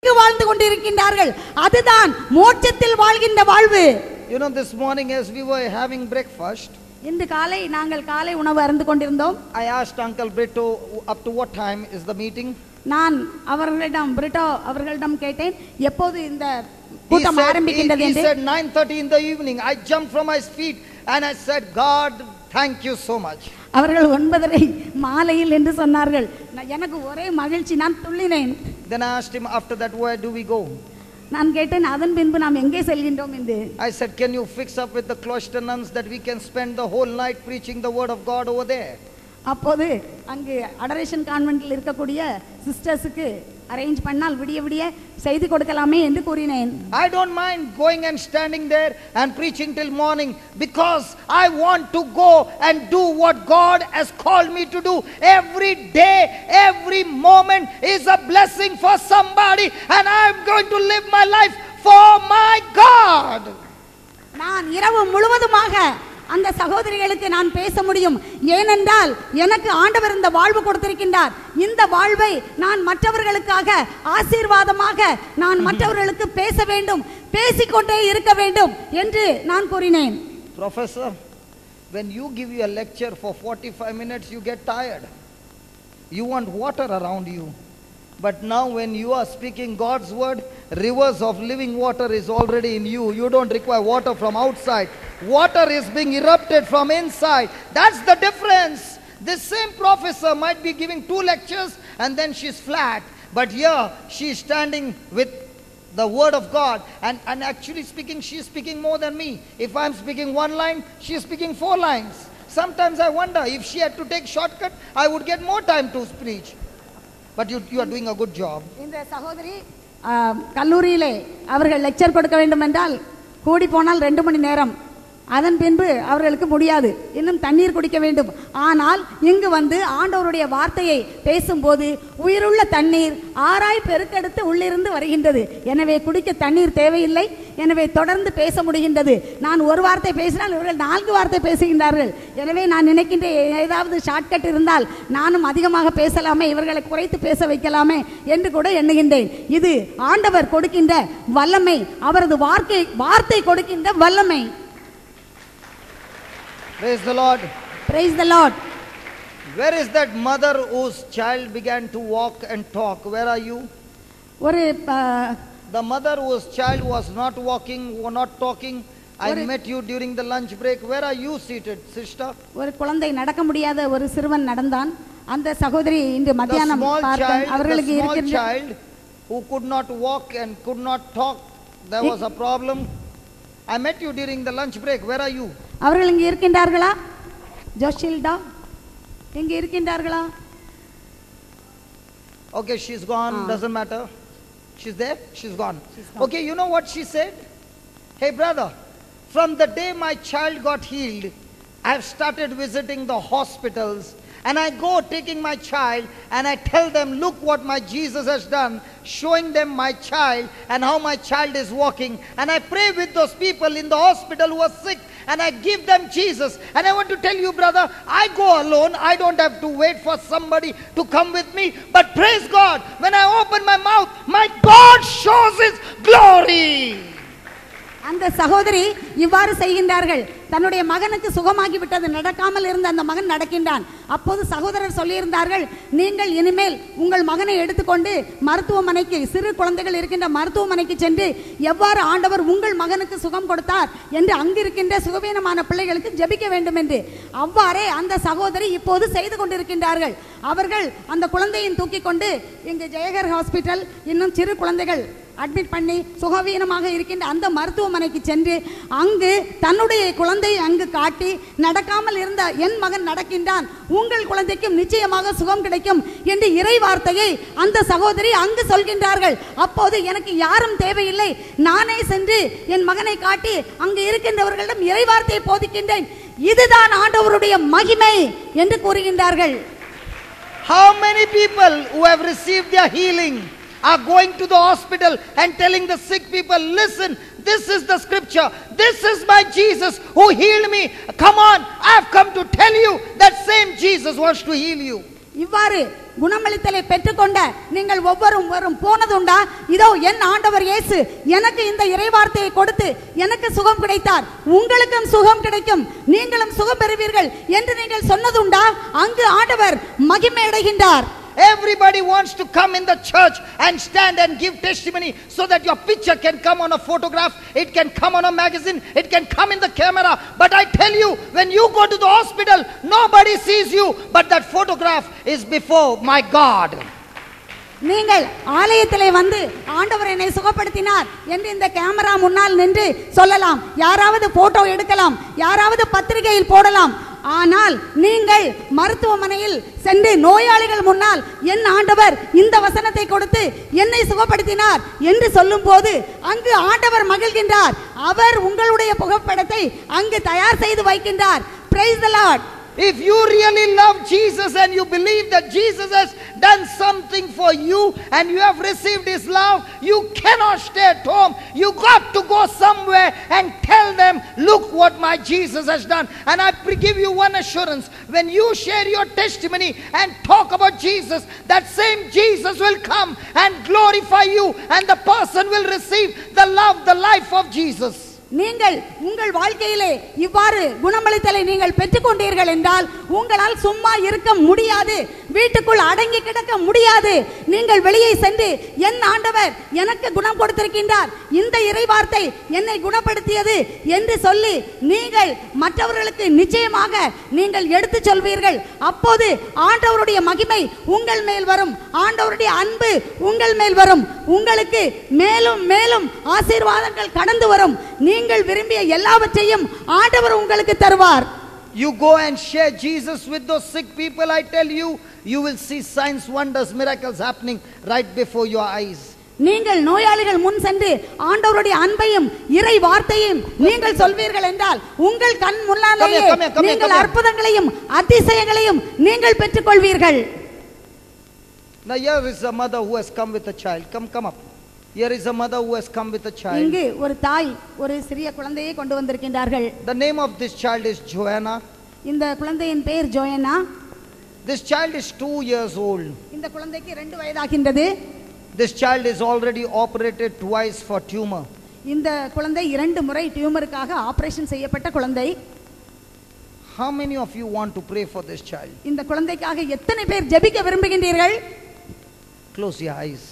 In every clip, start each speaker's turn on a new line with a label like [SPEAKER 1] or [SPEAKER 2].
[SPEAKER 1] வாழ்ந்து கொண்டிருக்கின்றார்கள். அதுதான் மோட்சத்தில் வாழ்கின்ற வாழ்வு.
[SPEAKER 2] You know, this morning as we were having breakfast,
[SPEAKER 1] இன்று காலை நாங்கள் காலை உணவு அருந்து கொண்டிருந்தோம்.
[SPEAKER 2] I asked Uncle Brito up to what time is the meeting.
[SPEAKER 1] நான் அவர்களிடம் பிரிட்டோ அவர்களிடம் கேட்டேன் எப்போது இந்த கூட்டம் ஆரம்பிக்கின்றது என்று.
[SPEAKER 2] He said 9:30 in the evening. I jumped from my feet and I said, God, thank you so much.
[SPEAKER 1] அவர்கள் 9:30 மாலையில் என்று சொன்னார்கள். எனக்கு ஒரே மகிழ்ச்சி, நான் துள்ளினேன்.
[SPEAKER 2] Then I asked him, after that, where do we go?
[SPEAKER 1] நான் கேட்டேன் அதன் பின்பு நாம் எங்கே செல்கின்றோம் என்று.
[SPEAKER 2] I said, can you fix up with the cloister nuns that we can spend the whole night preaching the word of God over there?
[SPEAKER 1] அப்போது அங்கு அடரேஷன் கான்வென்ட்டில் இருக்கக்கூடிய சிஸ்டர்ஸுக்கு அரேஞ்ச் பண்ணால் விடிய விடிய செய்து கொடுக்கலாமே என்று கூறினேன்.
[SPEAKER 2] I don't mind going and standing there and preaching till morning, because I want to go and do what God has called me to do. Every day, every moment is a blessing for somebody, and I'm going to live my life for my God.
[SPEAKER 1] நான் இரவு முழுவதுமாக அந்த சகோதரிகளுக்கு நான் பேச முடியும். ஏனென்றால் எனக்கு ஆண்டவர் இந்த வாழ்வு கொடுத்திருக்கின்றார். இந்த வாழ்வை நான் மற்றவர்களுக்காக ஆசீர்வாதமாக நான் மற்றவர்களுக்கு பேச வேண்டும், பேசிக்கொண்டே இருக்க வேண்டும் என்று நான் கூறினேன்.
[SPEAKER 2] Professor, when you give you a lecture for 45 minutes, you get tired. You want water around you. But now when you are speaking God's word, rivers of living water is already in you. You don't require water from outside. Water is being erupted from inside. That's the difference. This same professor might be giving 2 lectures and then she's flat. But here she's standing with the word of God, and actually speaking, she's speaking more than me. If I'm speaking 1 line, she's speaking 4 lines. Sometimes I wonder if she had to take shortcut, I would get more time to preach. But you are doing a good job.
[SPEAKER 1] இந்த சகோதரி கல்லூரியிலே அவர்கள் lecture கொடுக்க வேண்டும் என்றால் கூடி போனால் 2 மணி நேரம், அதன் பின்பு அவர்களுக்கு முடியாது, இன்னும் தண்ணீர் குடிக்க வேண்டும். ஆனால் இங்கு வந்து ஆண்டவருடைய வார்த்தையை பேசும்போது உயிருள்ள தண்ணீர் ஆராய் பெருக்கெடுத்து உள்ளிருந்து வருகின்றது. எனவே குடிக்க தண்ணீர் தேவையில்லை. எனவே தொடர்ந்து பேச முடிகின்றது. நான் ஒரு வார்த்தை பேசினால் இவர்கள் 4 வார்த்தை பேசுகின்றார்கள். எனவே நான் நினைக்கின்றேன், ஏதாவது ஷார்ட்கட் இருந்தால் நானும் அதிகமாக பேசலாமே, இவர்களை குறைத்து பேச வைக்கலாமே என்று கூட எண்ணுகின்றேன். இது ஆண்டவர் கொடுக்கின்ற வல்லமை, அவரது வார்த்தை கொடுக்கின்ற வல்லமை.
[SPEAKER 2] Praise the Lord.
[SPEAKER 1] Praise the Lord.
[SPEAKER 2] Where is that mother whose child began to walk and talk? Where are you?
[SPEAKER 1] ஒரு
[SPEAKER 2] The mother whose child was not walking or not talking, I met you during the lunch break. Where are you seated, sister?
[SPEAKER 1] ஒரு குழந்தை நடக்க முடியாத ஒரு சிறுவன் நடந்தான். அந்த சகோதரி இன்று மத்தியானம் பார்த்தேன். அவர்களுக்கு
[SPEAKER 2] இருக்கின்ற child who could not walk and could not talk, there was a problem. I met you during the lunch break. Where are you?
[SPEAKER 1] அவர்கள் இங்கே இருக்கின்றார்களா? ஜோஷில்டா இங்கே இருக்கின்றார்களா?
[SPEAKER 2] Okay, she's gone. Doesn't matter. She's there? She's gone. Okay, you know what she said? Hey brother, from the day my child got healed, I have started visiting the hospitals, and I go taking my child and I tell them, look what my Jesus has done, showing them my child and how my child is walking. And I pray with those people in the hospital who are sick, and I give them Jesus. And I want to tell you, brother, I go alone. I don't have to wait for somebody to come with me. But praise God, when I open my mouth, my God shows His glory.
[SPEAKER 1] அந்த சகோதரி இவ்வாறு செய்கின்றார்கள். தன்னுடைய மகனுக்கு சுகமாகி விட்டது, நடக்காமல் இருந்த அந்த மகன் நடக்கின்றான். அப்போது சகோதரர் சொல்லியிருந்தார்கள், நீங்கள் இனிமேல் உங்கள் மகனை எடுத்துக்கொண்டு மருத்துவமனைக்கு, சிறு குழந்தைகள் இருக்கின்ற மருத்துவமனைக்கு சென்று எவ்வாறு ஆண்டவர் உங்கள் மகனுக்கு சுகம் கொடுத்தார் என்று அங்கிருக்கின்ற சுகவீனமான பிள்ளைகளுக்கு ஜெபிக்க வேண்டும் என்று. அவ்வாறே அந்த சகோதரி இப்போது செய்து கொண்டிருக்கின்றார்கள். அவர்கள் அந்த குழந்தையின் தூக்கி கொண்டு இங்கு ஜெயகர் ஹாஸ்பிட்டல், இன்னும் சிறு குழந்தைகள் அட்மிட் பண்ணி சுகவீனமாக இருக்கின்ற அந்த மருத்துவமனைக்கு சென்று அங்கு தன்னுடைய குழந்தையை அங்கு காட்டி, நடக்காமல் இருந்த என் மகன் நடக்கின்றான், உங்கள் குழந்தைக்கும் நிச்சயமாக சுகம் கிடைக்கும் என்று இறை வார்த்தையை அந்த சகோதரி அங்கு சொல்கின்றார்கள். அப்போது எனக்கு யாரும் தேவையில்லை, நானே சென்று என் மகனை காட்டி அங்கு இருக்கின்றவர்களிடம் இறை வார்த்தையை போதிக்கின்றேன். இதுதான் ஆண்டவருடைய மகிமை என்று கூறுகின்றார்கள்.
[SPEAKER 2] How many people who have received their healing are going to the hospital and telling the sick people, listen, this is the scripture, this is my Jesus who healed me. Come on, I have come to tell you that same Jesus wants to heal you.
[SPEAKER 1] இவ்வாறு குணமளித்தலை பெற்றுக்கொண்ட நீங்கள் ஒவ்வொருவரும் போனதுண்டா? இதோ என் ஆண்டவர் இயேசு எனக்கு இந்த இறைவார்த்தையை கொடுத்து எனக்கு சுகம் கிடைத்தார், உங்களுக்கும் சுகம் கிடைக்கும், நீங்களும் சுகம் பெறுவீர்கள் என்று நீங்கள் சொன்னதுண்டா? அங்கு ஆண்டவர் மகிமை அடைகின்றார்.
[SPEAKER 2] Everybody wants to come in the church and stand and give testimony so that your picture can come on a photograph, it can come on a magazine, it can come in the camera. But I tell you, when you go to the hospital, nobody sees you, but that photograph is before my God.
[SPEAKER 1] நீங்கள் ஆலயத்திலே வந்து ஆண்டவர் என்னை சுகப்படுத்தினார் என்று இந்த camera முன்னால் நின்று சொல்லலாம், யாராவது போட்டோ எடுக்கலாம், யாராவது பத்திரிகையில் போடலாம். ஆனால் நீங்கள் மருத்துவமனையில் சென்று நோயாளிகள் முன்னால் என் ஆண்டவர் இந்த வசனத்தை கொடுத்து என்னை சுகப்படுத்தினார் என்று சொல்லும் போது அங்கு ஆண்டவர் மகிழ்கின்றார். அவர் உங்களுடைய புகைப்படத்தை அங்கு தயார் செய்து வைக்கின்றார். Praise the Lord.
[SPEAKER 2] If you really love Jesus and you believe that Jesus has done something for you and you have received his love, you cannot stay at home. You got to go somewhere and tell them, look what my Jesus has done. And I give you one assurance, when you share your testimony and talk about Jesus, that same Jesus will come and glorify you, and the person will receive the love, the life of Jesus.
[SPEAKER 1] நீங்கள் உங்கள் வாழ்க்கையிலே இவ்வாறு குணமளித்தலை நீங்கள் பெற்றுக்கொண்டீர்கள் என்றால் உங்களால் சும்மா இருக்க முடியாது, வீட்டுக்குள் அடங்கி கிடக்க முடியாது. நீங்கள் வெளியே சென்று என் ஆண்டவர் எனக்கு குணம் கொடுத்திருக்கின்றார், இந்த இறைவார்த்தை என்னை குணப்படுத்தியது என்று சொல்லி நீங்கள் மற்றவர்களுக்கு நிச்சயமாக நீங்கள் எடுத்து சொல்வீர்கள். அப்போது ஆண்டவருடைய மகிமை உங்கள் மேல் வரும், ஆண்டவருடைய அன்பு உங்கள் மேல் வரும், உங்களுக்கு மேலும் மேலும் ஆசீர்வாதங்கள் கடந்து வரும். நீங்கள் விரும்பிய எல்லாவற்றையும் ஆண்டவர் உங்களுக்கு தருவார்.
[SPEAKER 2] You go and share Jesus with those sick people, I tell you, you will see signs, wonders, miracles happening right before your eyes.
[SPEAKER 1] நீங்கள் நோயாளிகள் முன் சென்று ஆண்டவருடைய அன்பையும் இறை வார்த்தையும் நீங்கள் சொல்வீர்கள் என்றால் உங்கள் கண் முன்னாலேயே நீங்கள் அற்புதங்களையும் அதிசயங்களையும் நீங்கள் பெற்றுக்கொள்வீர்கள்.
[SPEAKER 2] Now here is a mother who has come with a child. Come up. Here is a mother who has come with a child.
[SPEAKER 1] இங்கு ஒரு தாய் ஒரு சிறிய குழந்தையை கொண்டு வந்திருக்கின்றார்கள்.
[SPEAKER 2] The name of this child is Joanna.
[SPEAKER 1] இந்த குழந்தையின் பெயர் ஜோயனா.
[SPEAKER 2] This child is 2 years old.
[SPEAKER 1] இந்த குழந்தைக்கு 2 வயதாகின்றது.
[SPEAKER 2] This child is already operated twice for tumor.
[SPEAKER 1] இந்த குழந்தை 2 முறை டியூமருக்காக ஆபரேஷன் செய்யப்பட்ட குழந்தை.
[SPEAKER 2] How many of you want to pray for this child?
[SPEAKER 1] இந்த குழந்தைக்காக எத்தனை பேர் ஜெபிக்க விரும்புகின்றீர்கள்?
[SPEAKER 2] Close your eyes.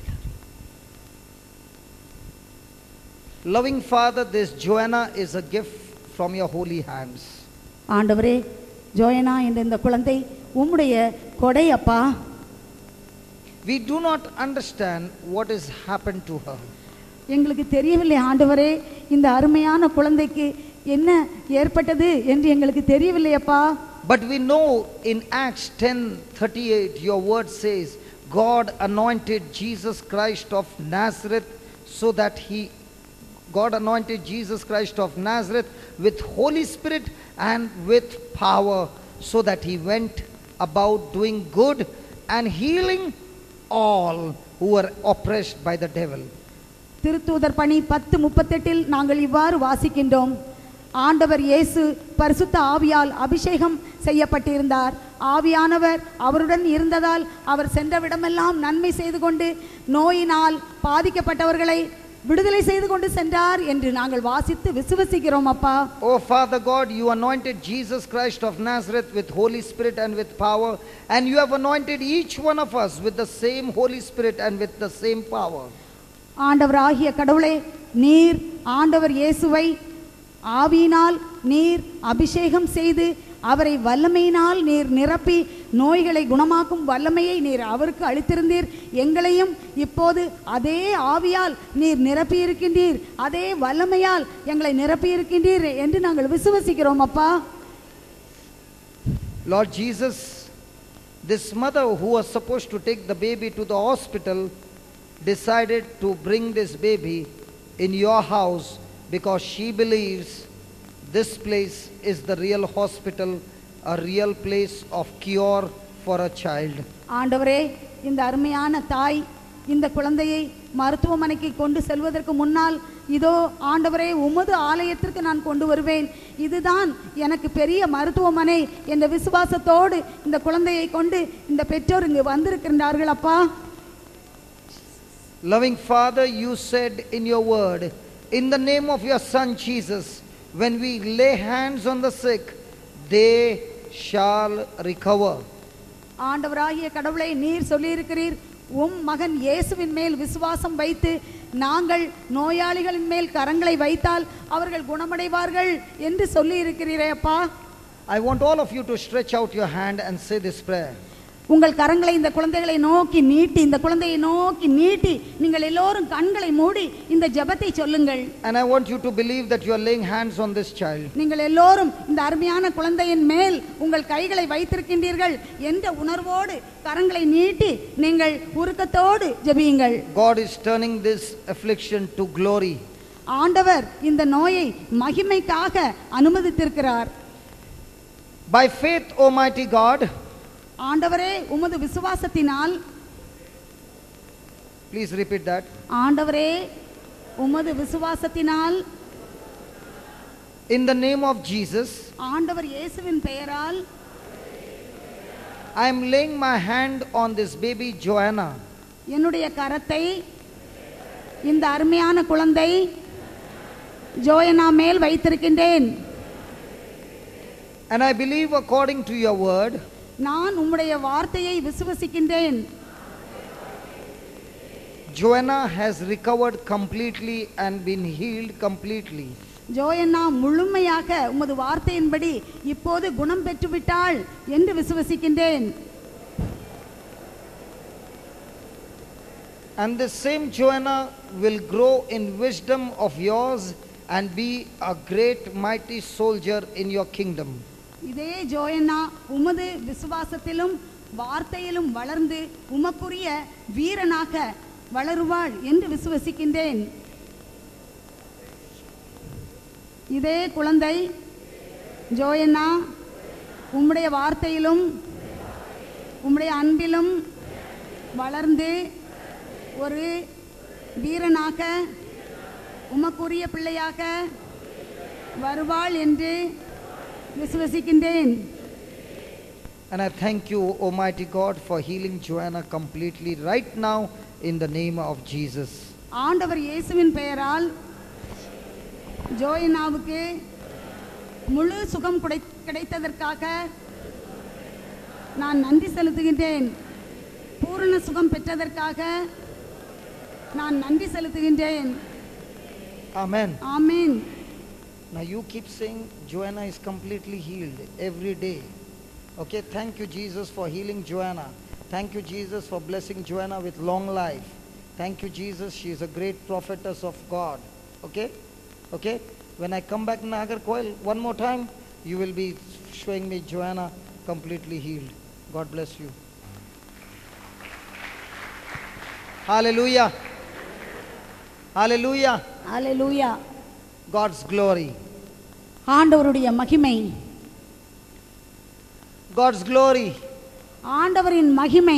[SPEAKER 2] Loving Father, this Joanna is a gift from your holy hands.
[SPEAKER 1] ஆண்டவரே, ஜோயனா என்ற இந்த குழந்தை உம்முடைய கொடை அப்பா.
[SPEAKER 2] We do not understand what has happened to her.
[SPEAKER 1] எங்களுக்கு தெரியவில்லை ஆண்டவரே, இந்த அருமையான குழந்தைக்கு என்ன ஏற்பட்டது என்று எங்களுக்கு தெரியவில்லை அப்பா.
[SPEAKER 2] But we know in Acts 10:38 your word says God anointed Jesus Christ of Nazareth so that God anointed Jesus Christ of Nazareth with Holy Spirit and with power, so that he went about doing good and healing all who were oppressed by the devil.
[SPEAKER 1] திருத்தூதர் பணி 10:38 நாங்கள் இவ்வாறு வாசிக்கின்றோம். ஆண்டவர் இயேசு பரிசுத்த ஆவியால் அபிஷேகம் செய்யப்பட்டிருந்தார். ஆவியானவர் அவருடன் இருந்ததால் அவர் சென்றவிடமெல்லாம் நன்மை செய்து கொண்டு நோயினால் பாதிக்கப்பட்டவர்களை விடுதலை செய்து கொண்டு சென்றார் என்று நாங்கள் வாசித்து விசுவசிக்கிறோம் அப்பா.
[SPEAKER 2] Oh Father God, you anointed Jesus Christ of Nazareth with Holy Spirit and with power, and you have anointed each one of us with the same Holy Spirit and with the same power.
[SPEAKER 1] ஆண்டவராகிய கடவுளே, நீர் ஆண்டவர் இயேசுவை ஆவியினால் நீர் அபிஷேகம் செய்து அவரை வல்லமையினால் நீர் நிரப்பி நோய்களை குணமாக்கும் வல்லமையை நீர் அவருக்கு அளித்திருந்தீர். எங்களையும் இப்போது அதே ஆவியால் நீர் நிரப்பி இருக்கின்றீர், அதே வல்லமையால் எங்களை நிரப்பி இருக்கின்றீர் என்று நாங்கள் விசுவசிக்கிறோம் அப்பா.
[SPEAKER 2] Lord Jesus, this mother who was supposed to take the baby to the hospital decided to bring this baby in your house because she believes this place is the real hospital, a real place of cure for a child.
[SPEAKER 1] ஆண்டவரே, இந்த அருமையான தாய் இந்த குழந்தையை மருத்துவமனைக்கு கொண்டு செல்வதற்கு முன்னால், இதோ ஆண்டவரே உமது ஆலயத்திற்கு நான் கொண்டு வருவேன், இதுதான் எனக்கு பெரிய மருத்துவமனை என்ற விசுவாசத்தோடு இந்த குழந்தையை கொண்டு இந்த பெற்றோர் இங்கு வந்திருக்கின்றார்கள். அப்பா,
[SPEAKER 2] Loving Father, you said in your word, in the name of your Son Jesus, when we lay hands on the sick, they shall recover.
[SPEAKER 1] ஆண்டவராகிய கடவுளை நீர் சொல்லியிருக்கிறீர், உம் மகன் இயேசுவின் மேல் விசுவாசம் வைத்து நாங்கள் நோயாளிகளின் மேல் கரங்களை வைத்தால் அவர்கள் குணமடைவார்கள் என்று சொல்லி இருக்கிறீரே அப்பா.
[SPEAKER 2] I want all of you to stretch out your hand and say this prayer.
[SPEAKER 1] உங்கள் கரங்களை இந்த குழந்தைகளை நோக்கி நீட்டி, இந்த குழந்தையை நோக்கி நீட்டி நீங்கள் எல்லோரும் கண்களை மூடி இந்த ஜெபத்தை சொல்லுங்கள்.
[SPEAKER 2] And I want you to believe that you are laying hands on this child.
[SPEAKER 1] நீங்கள் எல்லோரும் இந்த அருமையான குழந்தையின் மேல் உங்கள் கைகளை வைத்திருக்கின்றீர்கள் என்ற உணர்வோடு கரங்களை நீட்டி நீங்கள் உருக்கத்தோடு ஜெபியுங்கள்.
[SPEAKER 2] God is turning this affliction to glory.
[SPEAKER 1] ஆண்டவர் இந்த நோயை மகிமைக்காக அனுமதித்திருக்கிறார்.
[SPEAKER 2] By faith, Almighty God,
[SPEAKER 1] ஆண்டவரே உமது விசுவாசத்தினால்,
[SPEAKER 2] please repeat that.
[SPEAKER 1] ஆண்டவரே உமது விசுவாசத்தினால்,
[SPEAKER 2] in the name of Jesus,
[SPEAKER 1] ஆண்டவர் இயேசுவின் பெயரால்
[SPEAKER 2] I am laying my hand on this baby Joanna.
[SPEAKER 1] என்னுடைய கரத்தை இந்த அருமையான குழந்தை ஜோயனா மேல் வைத்திருக்கின்றேன்.
[SPEAKER 2] And I believe according to your word,
[SPEAKER 1] நான் உம்முடைய வார்த்தையை விசுவசிக்கின்றேன்.
[SPEAKER 2] Joanna has recovered completely and been healed completely.
[SPEAKER 1] ஜோயனா முழுமையாக உமது வார்த்தையின்படி இப்போது குணம் பெற்றுவிட்டாள் என்று விசுவசிக்கின்றேன்.
[SPEAKER 2] And this same Joanna will grow in wisdom of yours and be a great mighty soldier in your kingdom.
[SPEAKER 1] இதே ஜோயனா உமது விசுவாசத்திலும் வார்த்தையிலும் வளர்ந்து உமக்குரிய வீரனாக வளருவாள் என்று விசுவசிக்கின்றேன். இதே குழந்தை ஜோயனா உம்முடைய வார்த்தையிலும் உம்முடைய அன்பிலும் வளர்ந்து ஒரு வீரனாக உமக்குரிய பிள்ளையாக வருவாள் என்று விசுவசிக்கின்றேன்.
[SPEAKER 2] And I thank you, Almighty God, for healing Joanna completely right now in the name of Jesus.
[SPEAKER 1] ஆண்டவர் இயேசுவின் பெயரால் ஜோயனாவுக்கு முழு சுகம் கிடைத்ததற்காக நான் நன்றி செலுத்துகின்றேன். பூரண சுகம் பெற்றதற்காக நான் நன்றி செலுத்துகின்றேன்.
[SPEAKER 2] Amen.
[SPEAKER 1] Amen.
[SPEAKER 2] Now you keep saying Joanna is completely healed every day. Okay, thank you Jesus for healing Joanna. Thank you Jesus for blessing Joanna with long life. Thank you Jesus, she is a great prophetess of God. Okay? Okay? When I come back Nagarkoil one more time, you will be showing me Joanna completely healed. God bless you. Hallelujah. Hallelujah.
[SPEAKER 1] Hallelujah.
[SPEAKER 2] God's glory.
[SPEAKER 1] ஆண்டவருடைய மகிமை.
[SPEAKER 2] God's glory.
[SPEAKER 1] ஆண்டவரின் மகிமை.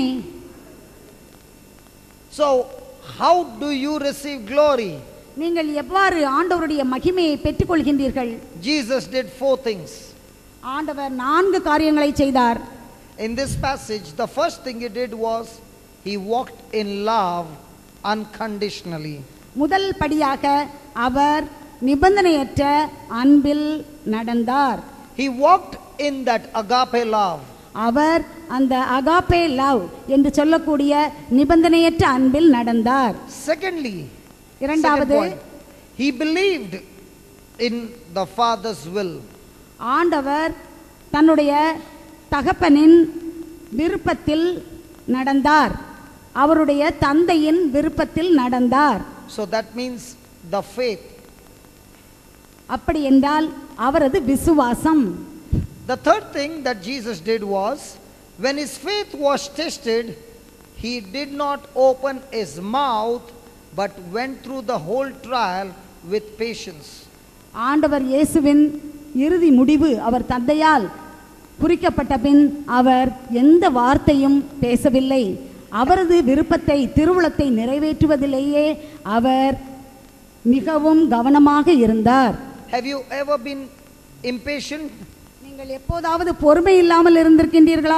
[SPEAKER 2] So, how do you receive glory?
[SPEAKER 1] நீங்கள் எவ்வாறு ஆண்டவருடைய மகிமையை பெற்றுக்கொள்கின்றீர்கள்?
[SPEAKER 2] Jesus did 4 things.
[SPEAKER 1] ஆண்டவர் 4 காரியங்களை செய்தார்.
[SPEAKER 2] In this passage, the first thing he did was he walked in love unconditionally.
[SPEAKER 1] முதல் படியாக அவர் நிபந்தனையற்ற அன்பில் நடந்தார்.
[SPEAKER 2] He walked in that agape love.
[SPEAKER 1] அவர் அந்த அகாபே லவ் என்று சொல்லக்கூடிய நிபந்தனையற்ற அன்பில் நடந்தார்.
[SPEAKER 2] Secondly,
[SPEAKER 1] இரண்டாவது,
[SPEAKER 2] he believed in the Father's will.
[SPEAKER 1] ஆண்டவர் தன்னுடைய தகப்பனின் விருப்பத்தில் நடந்தார். அவருடைய தந்தையின் விருப்பத்தில் நடந்தார்.
[SPEAKER 2] So that means the faith.
[SPEAKER 1] அப்படி என்றால் அவரது விசுவாசம்.
[SPEAKER 2] The third thing that Jesus did was, when his faith was tested, he did not open his mouth but went through the whole trial with patience.
[SPEAKER 1] ஆண்டவர் இயேசுவின் இறுதி முடிவு அவர் தந்தையால் குறிக்கப்பட்ட பின் அவர் எந்த வார்த்தையும் பேசவில்லை. அவரது விருப்பத்தை திருவுளத்தை நிறைவேற்றுவதிலேயே அவர் மிகவும் கவனமாக இருந்தார்.
[SPEAKER 2] Have you ever been impatient?
[SPEAKER 1] நீங்கள் எப்போதாவது பொறுமை இல்லாமல் இருந்திருக்கின்றீர்களா?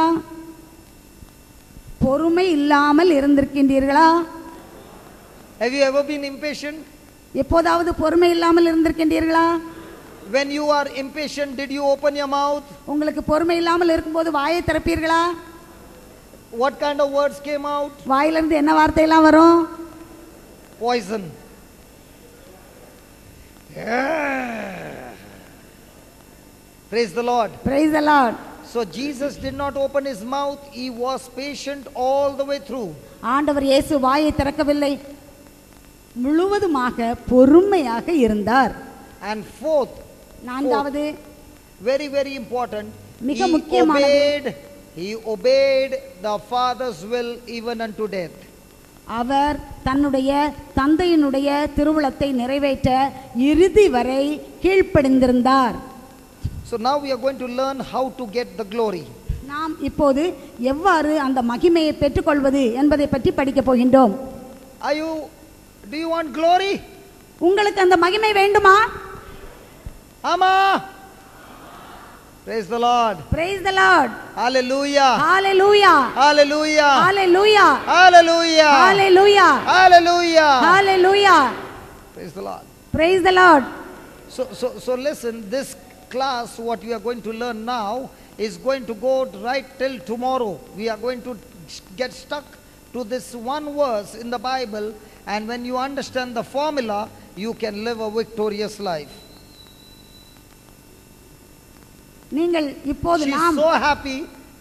[SPEAKER 1] பொறுமை இல்லாமல் இருந்திருக்கின்றீர்களா?
[SPEAKER 2] Have you ever been impatient?
[SPEAKER 1] எப்போதாவது பொறுமை இல்லாமல் இருந்திருக்கின்றீர்களா?
[SPEAKER 2] When you are impatient, did you open your mouth?
[SPEAKER 1] உங்களுக்கு பொறுமை இல்லாமல் இருக்கும்போது வாயை திறப்பீர்களா?
[SPEAKER 2] What kind of words came out?
[SPEAKER 1] வாயிலிருந்து என்ன வார்த்தை எல்லாம் வரும்?
[SPEAKER 2] Poison. Praise the Lord.
[SPEAKER 1] Praise the Lord.
[SPEAKER 2] So Jesus did not open his mouth. He was patient all the way through.
[SPEAKER 1] ஆண்டவர் இயேசு வாயை திறக்கவில்லை, முழுவதுமாக பொறுமையாக இருந்தார்.
[SPEAKER 2] And fourth,
[SPEAKER 1] நான்காவது,
[SPEAKER 2] very very important,
[SPEAKER 1] மிக முக்கியமானது,
[SPEAKER 2] he obeyed the Father's will even unto death.
[SPEAKER 1] அவர் தன்னுடைய தந்தையினுடைய திருவுளத்தை நிறைவேற்ற இறுதி வரை கீழ்ப்படிந்திருந்தார்.
[SPEAKER 2] So now we are going to learn how to get the glory.
[SPEAKER 1] நாம் இப்போது எவ்வாறு அந்த மகிமையை பெற்றுக்கொள்வது என்பதை பற்றி படிக்க போகின்றோம்.
[SPEAKER 2] Do you want glory?
[SPEAKER 1] உங்களுக்கு அந்த மகிமை வேண்டுமா?
[SPEAKER 2] ஆமா. Praise the Lord.
[SPEAKER 1] Praise the Lord.
[SPEAKER 2] Hallelujah.
[SPEAKER 1] Hallelujah.
[SPEAKER 2] Hallelujah.
[SPEAKER 1] Hallelujah.
[SPEAKER 2] Hallelujah.
[SPEAKER 1] Hallelujah.
[SPEAKER 2] Hallelujah.
[SPEAKER 1] Hallelujah.
[SPEAKER 2] Praise the Lord.
[SPEAKER 1] Praise the Lord.
[SPEAKER 2] So listen, this class what we are going to learn now is going to go right till tomorrow. We are going to get stuck to this one verse in the Bible, and when you understand the formula, you can live a victorious life.
[SPEAKER 1] நீங்கள் இப்போது
[SPEAKER 2] She is so happy.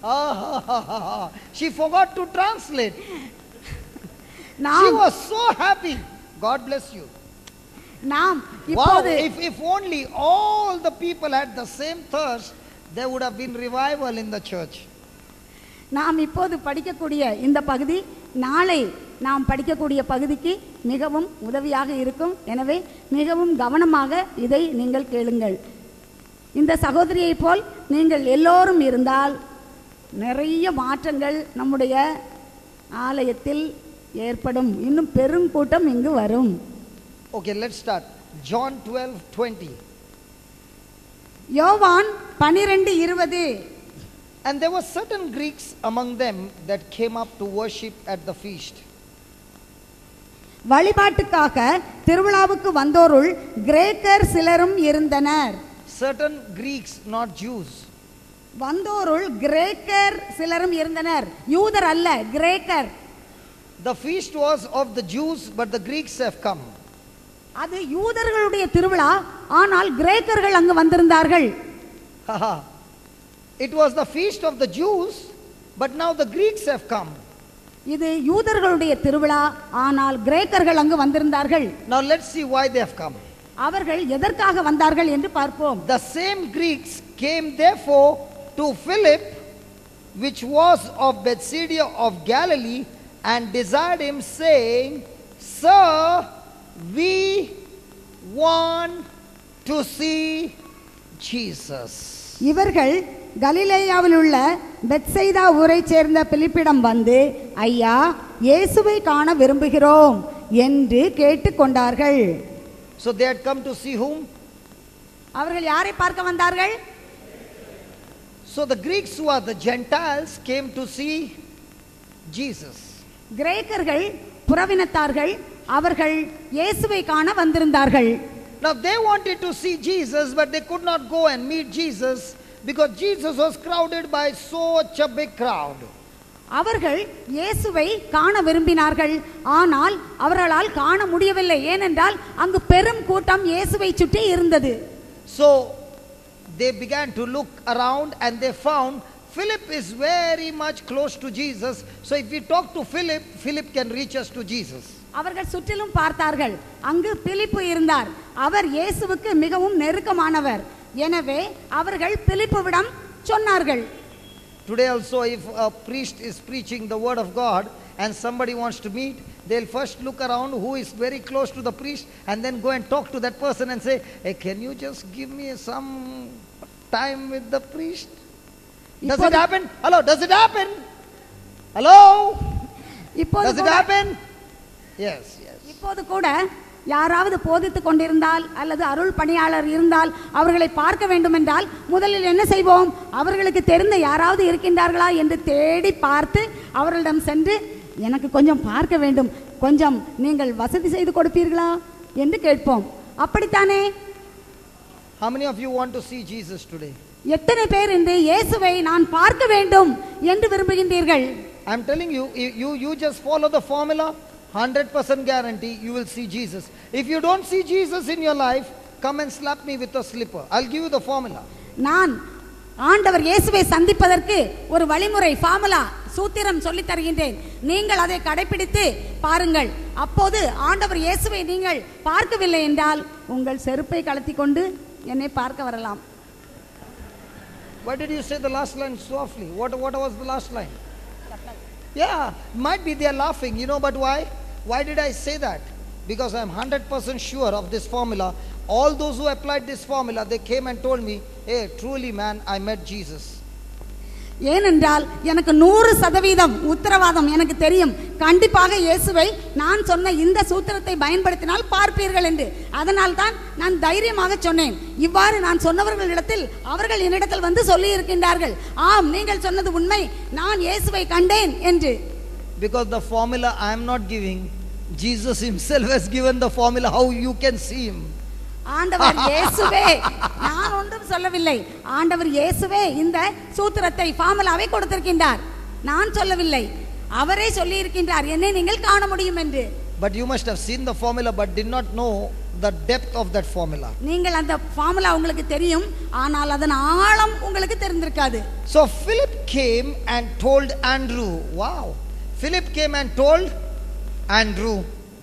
[SPEAKER 2] She forgot to translate. She was so happy. God bless you.
[SPEAKER 1] நாம்
[SPEAKER 2] Wow,
[SPEAKER 1] இப்போது
[SPEAKER 2] if only all the people had the same thirst, there would have been revival in the church.
[SPEAKER 1] நாம் இப்போது படிக்கக்கூடிய இந்த பகுதி நாளை நாம் படிக்கக்கூடிய பகுதிக்கு மிகவும் உதவியாக இருக்கும். எனவே மிகவும் கவனமாக இதை நீங்கள் கேளுங்கள். இந்த சகோதரியைப் போல் நீங்கள் எல்லோரும் இருந்தால் நிறைய மாற்றங்கள் நம்முடைய ஆலயத்தில் ஏற்படும். இன்னும் பெருங்கூட்டம் இங்கு வரும்.
[SPEAKER 2] Okay, let's start. John 12:20.
[SPEAKER 1] யோவான் 12:20.
[SPEAKER 2] And there were certain Greeks among them that came up to worship at the feast.
[SPEAKER 1] வழிபாட்டுக்காக திருவிழாவுக்கு வந்தோருள் கிரேக்கர் சிலரும் இருந்தனர்.
[SPEAKER 2] Certain Greeks, not Jews.
[SPEAKER 1] வந்தோருள் கிரேக்கர் சிலரும் இருந்தனர். யூதர் அல்ல, கிரேக்கர்.
[SPEAKER 2] The feast was of the Jews, but the Greeks have come.
[SPEAKER 1] அது யூதர்களுடைய திருவிழா, ஆனால் கிரேக்கர்கள் அங்கு வந்திருந்தார்கள்.
[SPEAKER 2] It was the feast of the Jews, but now the Greeks have come.
[SPEAKER 1] இது யூதர்களுடைய திருவிழா, ஆனால் கிரேக்கர்கள் அங்கு வந்திருந்தார்கள்.
[SPEAKER 2] Now let's see why they have come.
[SPEAKER 1] அவர்கள் எதற்காக வந்தார்கள் என்று பார்ப்போம்.
[SPEAKER 2] The same Greeks came therefore to Philip, which was of Bethsaida of Galilee, and desired him, saying, Sir, we want to see Jesus.
[SPEAKER 1] இவர்கள் கலிலேயாவில் உள்ள பெத்சைதா ஊரைச் சேர்ந்த பிலிப்பிடம் வந்து, ஐயா, இயேசுவை காண விரும்புகிறோம் என்று கேட்டுக்கொண்டார்கள்.
[SPEAKER 2] So they had come to see whom?
[SPEAKER 1] அவர்கள் யாரை பார்க்க வந்தார்கள்?
[SPEAKER 2] So the Greeks, who are the Gentiles, came to see Jesus.
[SPEAKER 1] கிரேக்கர்கள் புறவினத்தார்கள், அவர்கள் இயேசுவை காண வந்திருந்தார்கள்.
[SPEAKER 2] Now they wanted to see Jesus, but they could not go and meet Jesus because Jesus was crowded by such a big crowd.
[SPEAKER 1] அவர்கள் இயேசுவை காண விரும்பினார்கள், ஆனால் அவர்களால் காண முடியவில்லை. ஏனென்றால் அங்கு பெரும் கூட்டம் இயேசுவை சுற்றி இருந்தது.
[SPEAKER 2] So they began to look around and they found Philip is very much close to Jesus. So if we talk to Philip, Philip can reach us to Jesus.
[SPEAKER 1] அவர்கள் சுற்றிலும் பார்த்தார்கள். அங்கு பிலிப்பு இருந்தார். அவர் இயேசுவுக்கு மிகவும் நெருக்கமானவர். எனவே அவர்கள் பிலிப்புவிடம் சொன்னார்கள்.
[SPEAKER 2] Today also, if a priest is preaching the word of God and somebody wants to meet, they'll first look around who is very close to the priest and then go and talk to that person and say, hey, can you just give me some time with the priest? Does it happen? Hello, does it happen? Hello?
[SPEAKER 1] இப்போது
[SPEAKER 2] Does it
[SPEAKER 1] கூட-
[SPEAKER 2] happen? Yes, yes.
[SPEAKER 1] இப்போது கூட யாராவது போதித்துக் கொண்டிருந்தால் அல்லது அருள் பணியாளர் இருந்தால் அவர்களை பார்க்க வேண்டும் என்றால் முதலில் என்ன செய்வோம்? அவர்களுக்கு தெரிந்த யாராவது இருக்கின்றார்களா என்று தேடி பார்த்து அவர்களிடம் சென்று எனக்கு கொஞ்சம் பார்க்க வேண்டும், கொஞ்சம் நீங்கள் வசதி செய்து கொடுப்பீர்களா என்று கேட்போம். அப்படித்தானே?
[SPEAKER 2] How many of you want to see Jesus today?
[SPEAKER 1] எத்தனை பேர் இன்று இயேசுவை நான் பார்க்க வேண்டும் என்று விரும்புகின்றீர்கள்?
[SPEAKER 2] I'm telling you, you just follow the formula, 100% guarantee you will see Jesus. If you don't see Jesus in your life, come and slap me with a slipper. I'll give you the formula.
[SPEAKER 1] நான் ஆண்டவர் இயேசுவை சந்திப்பதற்கு ஒரு வழிமுறை, formula, சூத்திரம் சொல்லித் தருகின்றேன். நீங்கள் அதை கடைபிடித்து பாருங்கள். அப்போது ஆண்டவர் இயேசுவை நீங்கள் பார்க்கவில்லை என்றால் உங்கள் செருப்பை கழட்டி கொண்டு என்னை பார்க்க வரலாம்.
[SPEAKER 2] Why did you say the last line softly? What was the last line? Yeah, might be they are laughing, you know, but why? Why did I say that? Because I'm 100% sure of this formula. All those who applied this formula, they came and told me, hey, truly man, I met Jesus.
[SPEAKER 1] ஏனென்றால் எனக்கு 100% உத்தரவாதம் எனக்கு தெரியும், கண்டிப்பாக இயேசுவை நான் சொன்ன இந்த சூத்திரத்தை பயன்படுத்தினால் பார்ப்பீர்கள் என்று. அதனால் தான் நான் தைரியமாக சொன்னேன். இவ்வாறு நான் சொன்னவர்களிடத்தில் அவர்கள் என்னிடத்தில் வந்து சொல்லி இருக்கின்றார்கள், ஆம் நீங்கள் சொன்னது உண்மை, நான் இயேசுவை கண்டேன் என்று.
[SPEAKER 2] Because the formula I am not giving, Jesus himself has given the formula how you can see him.
[SPEAKER 1] ஆண்டவர் இயேசுவே, நான் ஒன்றும் சொல்லவில்லை, ஆண்டவர் இயேசுவே இந்த சூத்திரத்தை, ஃபார்முலாவை கொடுத்திருக்கின்றார், நான் சொல்லவில்லை, அவரே சொல்லி இருக்கின்றார் என்னை நீங்கள் காண முடியும் என்று.
[SPEAKER 2] But you must have seen the formula but did not know the depth of that formula.
[SPEAKER 1] நீங்கள் அந்த ஃபார்முலா உங்களுக்கு தெரியும், ஆனால் அதன் ஆழம் உங்களுக்கு தெரிந்திருக்காது.
[SPEAKER 2] So Philip came and told Andrew. Wow. Philip came and told Andrew.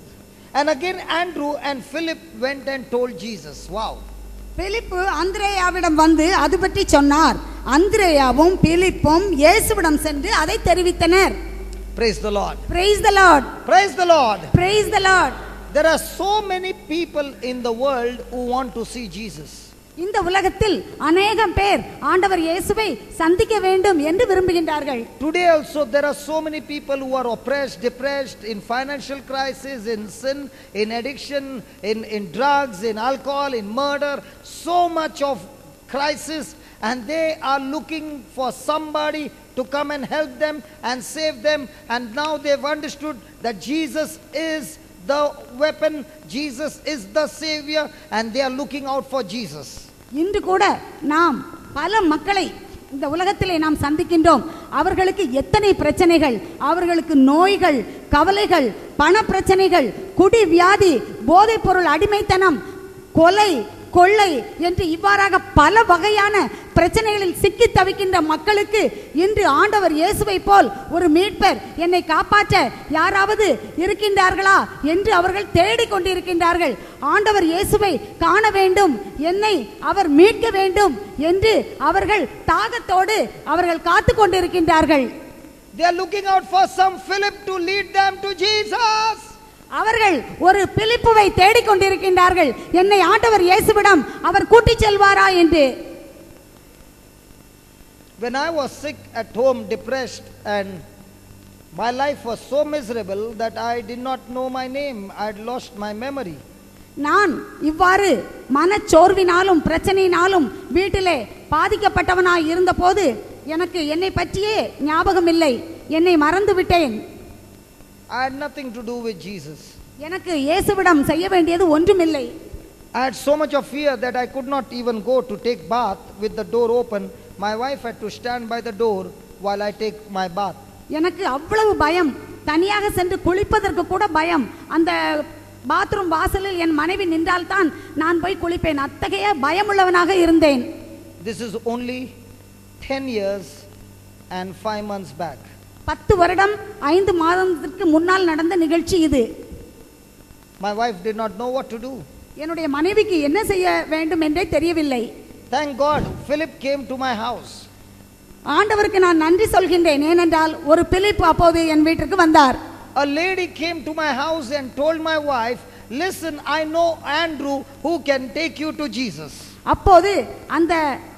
[SPEAKER 2] And again Andrew and Philip went and told Jesus. Wow.
[SPEAKER 1] பிலிப்பு அந்திரேயாவிடம் வந்து அது பற்றி சொன்னார். அந்திரேயாவும் பிலிப்பும் இயேசுவிடம் சென்று அதை தெரிவித்தனர்.
[SPEAKER 2] Praise the Lord.
[SPEAKER 1] Praise the Lord.
[SPEAKER 2] Praise the Lord.
[SPEAKER 1] Praise the Lord.
[SPEAKER 2] There are so many people in the world who want to see Jesus.
[SPEAKER 1] இந்த உலகத்தில் அநேகம் பேர் ஆண்டவர் இயேசுவை சந்திக்க வேண்டும் என்று விரும்புகின்றார்கள்.
[SPEAKER 2] Today also there are so many people who are oppressed, depressed, in financial crisis, in sin, in addiction, in drugs, in alcohol, in murder, so much of crisis, and they are looking for somebody to come and help them and save them, and now they've understood that Jesus is the weapon, Jesus is the savior, and they are looking out for Jesus.
[SPEAKER 1] இன்று கூட நாம் பல மக்களை இந்த உலகத்திலே நாம் சந்திக்கின்றோம். அவர்களுக்கு எத்தனை பிரச்சனைகள், அவர்களுக்கு நோய்கள், கவலைகள், பண பிரச்சனைகள், குடி வியாதி, போதைப் பொருள் அடிமைத்தனம், கொலை, கொள்ளை என்று இவ்வாறாக பல வகையான பிரச்சனைகளில் சிக்கி தவிக்கின்ற மக்களுக்கு இன்று ஆண்டவர் இயேசுவை போல் ஒரு மீட்பர், என்னை காப்பாற்ற யாராவது இருக்கின்றார்களா என்று அவர்கள் தேடிக்கொண்டிருக்கின்றார்கள். ஆண்டவர் இயேசுவை காண வேண்டும், என்னை அவர் மீட்க வேண்டும் என்று அவர்கள் தாகத்தோடு அவர்கள் காத்து கொண்டிருக்கின்றார்கள்.
[SPEAKER 2] They are looking out for some Philip to lead them to Jesus.
[SPEAKER 1] அவர்கள் ஒரு பிலிப்புவை தேடிக்கொண்டிருக்கின்றார்கள், என்னை ஆண்டவர் இயேசுவிடம் அவர் கூட்டிச் செல்வாரா என்று.
[SPEAKER 2] When I was sick at home, depressed, and my life was so miserable that I did not know my name, I had lost my memory.
[SPEAKER 1] நான் இவ்வாறு மனச்சோர்வினாலும் பிரச்சனையினாலும் வீட்டிலே பாதிக்கப்பட்டவனாய் இருந்தபோது எனக்கு என்னை பற்றியே ஞாபகம் இல்லை, என்னை மறந்து விட்டேன்.
[SPEAKER 2] I had nothing to do with Jesus.
[SPEAKER 1] எனக்கு இயேசுவிடம் செய்ய வேண்டியது ஒன்றுமில்லை.
[SPEAKER 2] I had so much of fear that I could not even go to take bath with the door open. My wife had to stand by the door while I take my bath.
[SPEAKER 1] எனக்கு அவ்வளவு பயம், தனியாக சென்று குளிப்பதற்கு கூட பயம். அந்த bathroom வாசலில் என் மனைவி நின்றால்தான் நான் போய் குளிப்பேன், அத்தகைய பயமுள்ளவனாக இருந்தேன்.
[SPEAKER 2] This is only 10 years and 5 months back.
[SPEAKER 1] 10 வருடம் 5 மாதத்திற்கு முன்னால் நடந்த நிகழ்ச்சி இது.
[SPEAKER 2] My wife did not know what to do.
[SPEAKER 1] என்னுடைய மனைவிக்கு என்ன செய்ய வேண்டும் என்றே தெரியவில்லை.
[SPEAKER 2] Thank God Philip came to my house.
[SPEAKER 1] ஆண்டவருக்கு நான் நன்றி சொல்கின்றேன், ஏனென்றால் ஒரு பிலிப் அப்போது என் வீட்டிற்கு வந்தார்.
[SPEAKER 2] A lady came to my house and told my wife, listen, I know Andrew who can take you to Jesus.
[SPEAKER 1] அப்போது அந்த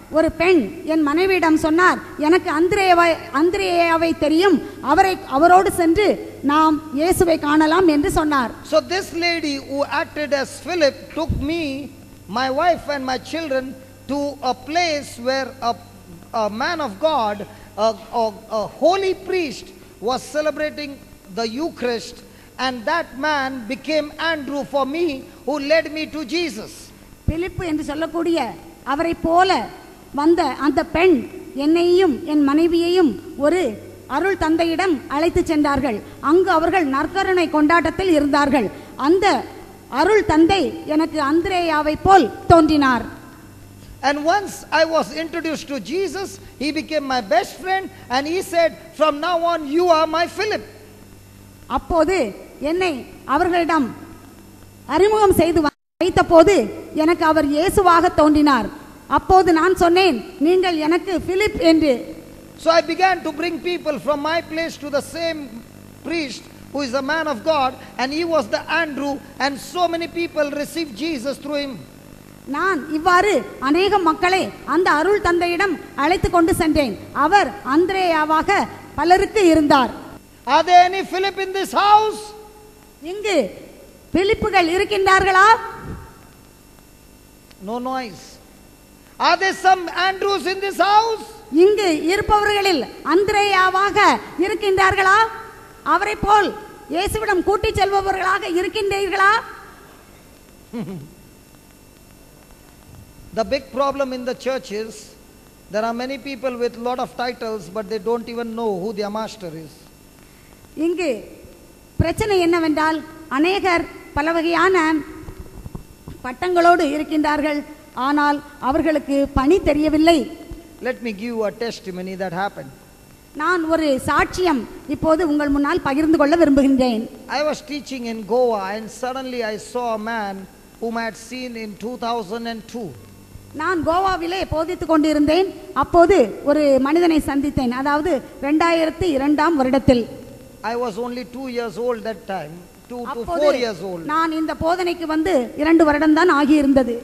[SPEAKER 1] ஒரு பெண் என் மனைவியிடம் சொன்னார், எனக்கு அந்திரேயாவை தெரியும், அவரோடு சென்று நாம் இயேசுவை காணலாம் என்று சொன்னார்.
[SPEAKER 2] So this lady who acted as Philip took me, my wife and my children to a place where a man of God, a holy priest was celebrating the Eucharist, and that man became Andrew for me, who led me to Jesus.
[SPEAKER 1] பிலிப்பு என்று சொல்லக்கூடிய அவரை போல வந்த அந்த பெண் என்னையும் என் மனைவியையும் ஒரு அருள் தந்தையிடம் அழைத்து சென்றார்கள். அங்கு அவர்கள் நற்கருணை கொண்டாட்டத்தில் இருந்தார்கள். அந்த அருள் தந்தை எனக்கு அந்திரேயாவை போல் தோன்றினார்.
[SPEAKER 2] And once I was introduced to Jesus, he became my best friend, and he said, from now on you are my Philip.
[SPEAKER 1] அப்போது என்னை அவர்களிடம் அறிமுகம் செய்து வைத்த போது எனக்கு அவர் இயேசுவாக தோன்றினார். அப்போது நான் சொன்னேன், நீங்கள் எனக்கு பிலிப் என்று.
[SPEAKER 2] So I began to bring people from my place to the same priest who is a man of God, and he was the Andrew, and so many people received Jesus through him.
[SPEAKER 1] நான் இவ்வாறு அநேக மக்களை அந்த அருள் தந்தையிடம் அழைத்து கொண்டு சென்றேன். அவர் அந்திரேயாவாக பலருக்கு இருந்தார்.
[SPEAKER 2] Are there any Philip in this house?
[SPEAKER 1] இங்கு பிலிப்புகள் இருக்கின்றார்களா?
[SPEAKER 2] No noise. Are there some Andrews in this house?
[SPEAKER 1] இங்கு இருப்பவர்களில் அந்திரேயாவாக இருக்கின்றார்களா? அவரை போல் இயேசுவிடம் கூட்டிச் செல்பவர்களாக இருக்கின்றீர்களா?
[SPEAKER 2] The big problem in the church is there are many people with lot of titles, but they don't even know who their master is.
[SPEAKER 1] இங்கு பிரச்சனை என்னவென்றால் அநேகர் பல வகையான பட்டங்களோடு இருக்கின்றார்கள், ஆனால் அவர்களுக்கு பணி தெரியவில்லை.
[SPEAKER 2] Let me give you a testimony that happened.
[SPEAKER 1] நான் ஒரு சாட்சியம் இப்போது உங்கள் முன்னால் பகிர்ந்து கொள்ள விரும்புகின்றேன்.
[SPEAKER 2] I was teaching in Goa, and suddenly I saw a man whom I had seen in 2002.
[SPEAKER 1] நான் கோவாவிலே போதித்துக் கொண்டிருந்தேன். அப்போது ஒரு மனிதனை சந்தித்தேன், அதாவது 2002ஆம் வருடத்தில்.
[SPEAKER 2] I was only 2 years old that time, 2 to 4 years old.
[SPEAKER 1] நான் இந்த போதனைக்கு வந்து 2 வருடம் தான் ஆகியிருந்தது.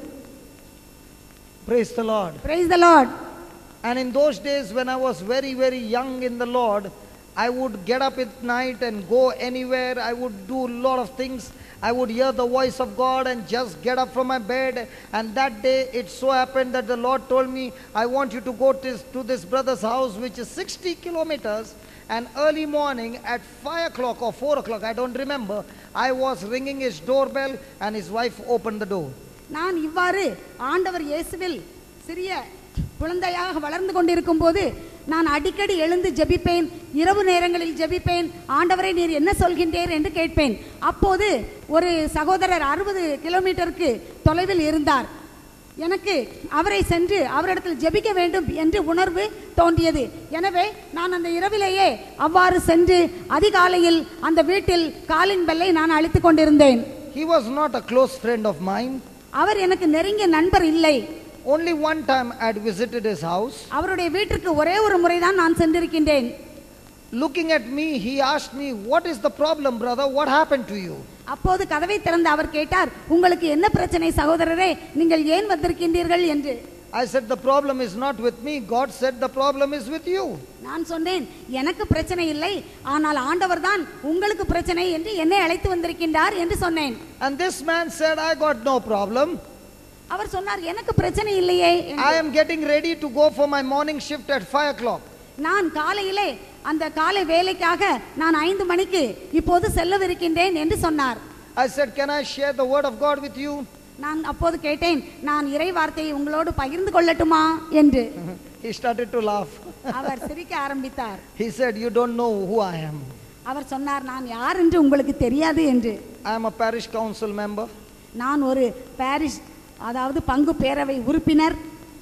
[SPEAKER 2] Praise the Lord.
[SPEAKER 1] Praise the Lord.
[SPEAKER 2] And in those days when I was very, very young in the Lord, I would get up at night and go anywhere. I would do a lot of things. I would hear the voice of God and just get up from my bed. And that day it so happened that the Lord told me, I want you to go to this brother's house, which is 60 kilometers. And early morning at 5 o'clock or 4 o'clock, I don't remember, I was ringing his doorbell and his wife opened the door.
[SPEAKER 1] நான் இவ்வாறு ஆண்டவர் இயேசுவில் சிறிய குழந்தையாக வளர்ந்து கொண்டிருக்கும் போது நான் அடிக்கடி எழுந்து ஜெபிப்பேன். இரவு நேரங்களில் ஜெபிப்பேன். ஆண்டவரை நீர் என்ன சொல்கின்றீர் என்று கேட்பேன். அப்போது ஒரு சகோதரர் 60 கிலோமீட்டருக்கு தொலைவில் இருந்தார். எனக்கு அவரை சென்று அவரிடத்தில் ஜெபிக்க வேண்டும் என்று உணர்வு தோன்றியது. எனவே நான் அந்த இரவிலேயே அவ்வாறு சென்று அதிகாலையில் அந்த வீட்டில் காலின் பெல்லை நான் அழைத்துக் கொண்டிருந்தேன்.
[SPEAKER 2] He was not a close friend of mine.
[SPEAKER 1] அவர் எனக்கு நெருங்கிய நண்பர் இல்லை.
[SPEAKER 2] Only one time I had visited his house.
[SPEAKER 1] அவருடைய வீட்டிற்கு ஒரே ஒரு முறைதான் நான் சென்றிருக்கின்றேன்.
[SPEAKER 2] Looking at me, he asked me, what is the problem, brother? What happened to you?
[SPEAKER 1] அப்போது கதவை திறந்து அவர் கேட்டார், உங்களுக்கு என்ன பிரச்சனை சகோதரரே, நீங்கள் ஏன் வந்திருக்கின்றீர்கள் என்று.
[SPEAKER 2] I said, the problem is not with me. God said the problem is with you.
[SPEAKER 1] நான் சொன்னேன், எனக்கு பிரச்சனை இல்லை, ஆனால் ஆண்டவர் தான் உங்களுக்கு பிரச்சனை என்று என்னை அழைத்து வந்திருக்கின்றார் என்று சொன்னேன்.
[SPEAKER 2] And this man said, I got no problem.
[SPEAKER 1] அவர் சொன்னார், எனக்கு பிரச்சனை இல்லையே.
[SPEAKER 2] I am getting ready to go for my morning shift at 5 o'clock.
[SPEAKER 1] நான் காலையிலே அந்த காலை வேலைக்காக நான் 5 மணிக்கு இப்போது செல்லவிருக்கின்றேன் என்று சொன்னார்.
[SPEAKER 2] I said, can I share the word of God with you?
[SPEAKER 1] நான் அப்போது கேட்டேன், நான் இறை வார்த்தையை உங்களோடு பகிர்ந்து கொள்ளட்டுமா என்று.
[SPEAKER 2] He started to laugh.
[SPEAKER 1] அவர் சிரிக்க ஆரம்பித்தார்.
[SPEAKER 2] He said, you don't know who I am.
[SPEAKER 1] அவர் சொன்னார், நான் யார் என்று உங்களுக்கு தெரியாது என்று.
[SPEAKER 2] I am a parish council member.
[SPEAKER 1] நான் ஒரு பாரிஷ், அதாவது பங்கு பேரவை உறுப்பினர்.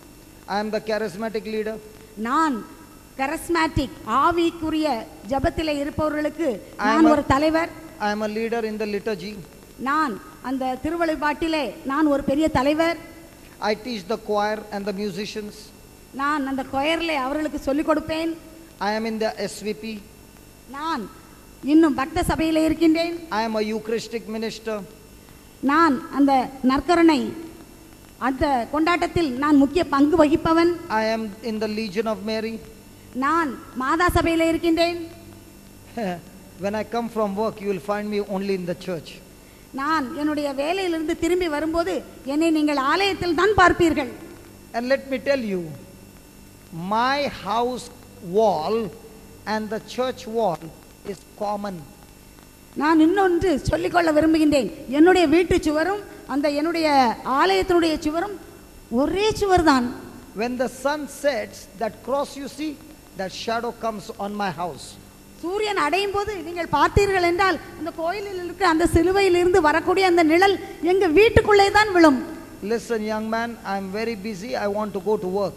[SPEAKER 2] I am the charismatic leader.
[SPEAKER 1] நான் கரிஸ்மேட்டிக் ஆவிக்குரிய ஜெபத்திலே இருப்பவர்களுக்கு நான் ஒரு தலைவர்.
[SPEAKER 2] I am a leader in the liturgy.
[SPEAKER 1] நான் அந்த திருவழிபாட்டிலே நான் ஒரு பெரிய தலைவர்.
[SPEAKER 2] I teach the choir and the musicians.
[SPEAKER 1] நான் அந்த கொயர்லே அவர்களுக்கு சொல்லிக் கொடுப்பேன்.
[SPEAKER 2] I am in the SVP.
[SPEAKER 1] நான் இன்னும் பக்த சபையிலே இருக்கின்றேன்.
[SPEAKER 2] I am a Eucharistic minister.
[SPEAKER 1] நான் அந்த நற்கருணை அந்த கொண்டாட்டத்தில் நான் முக்கிய பங்கு வகிப்பவன்.
[SPEAKER 2] I am in the Legion of Mary.
[SPEAKER 1] நான் மாதா சபையில இருக்கின்றேன்.
[SPEAKER 2] When I come from work, you will find me only in the church.
[SPEAKER 1] நான் என்னுடைய வேலையிலிருந்து திரும்பி வரும்போது என்னை நீங்கள் ஆலயத்தில் தான் பார்ப்பீர்கள்.
[SPEAKER 2] And let me tell you, my house wall and the church wall is common.
[SPEAKER 1] நான் இன்னொன்று சொல்லிக்கொள்ள விரும்புகின்றேன். என்னுடைய வீட்டு சுவரும் அந்த என்னுடைய ஆலயத்தினுடைய சுவரும் ஒரே சுவர்தான்.
[SPEAKER 2] When the sun sets, that cross you see, that shadow comes on my house.
[SPEAKER 1] சூரியன் அடையும் போது நீங்கள் பார்த்தீர்கள் என்றால் அந்த கோயிலில் இருக்கிற அந்த சிலுவையிலிருந்து வரக்கூடிய அந்த நிழல் எங்க வீட்டுக்குள்ளே தான் விழும்.
[SPEAKER 2] Listen, young man, I am very busy. I want to go to work.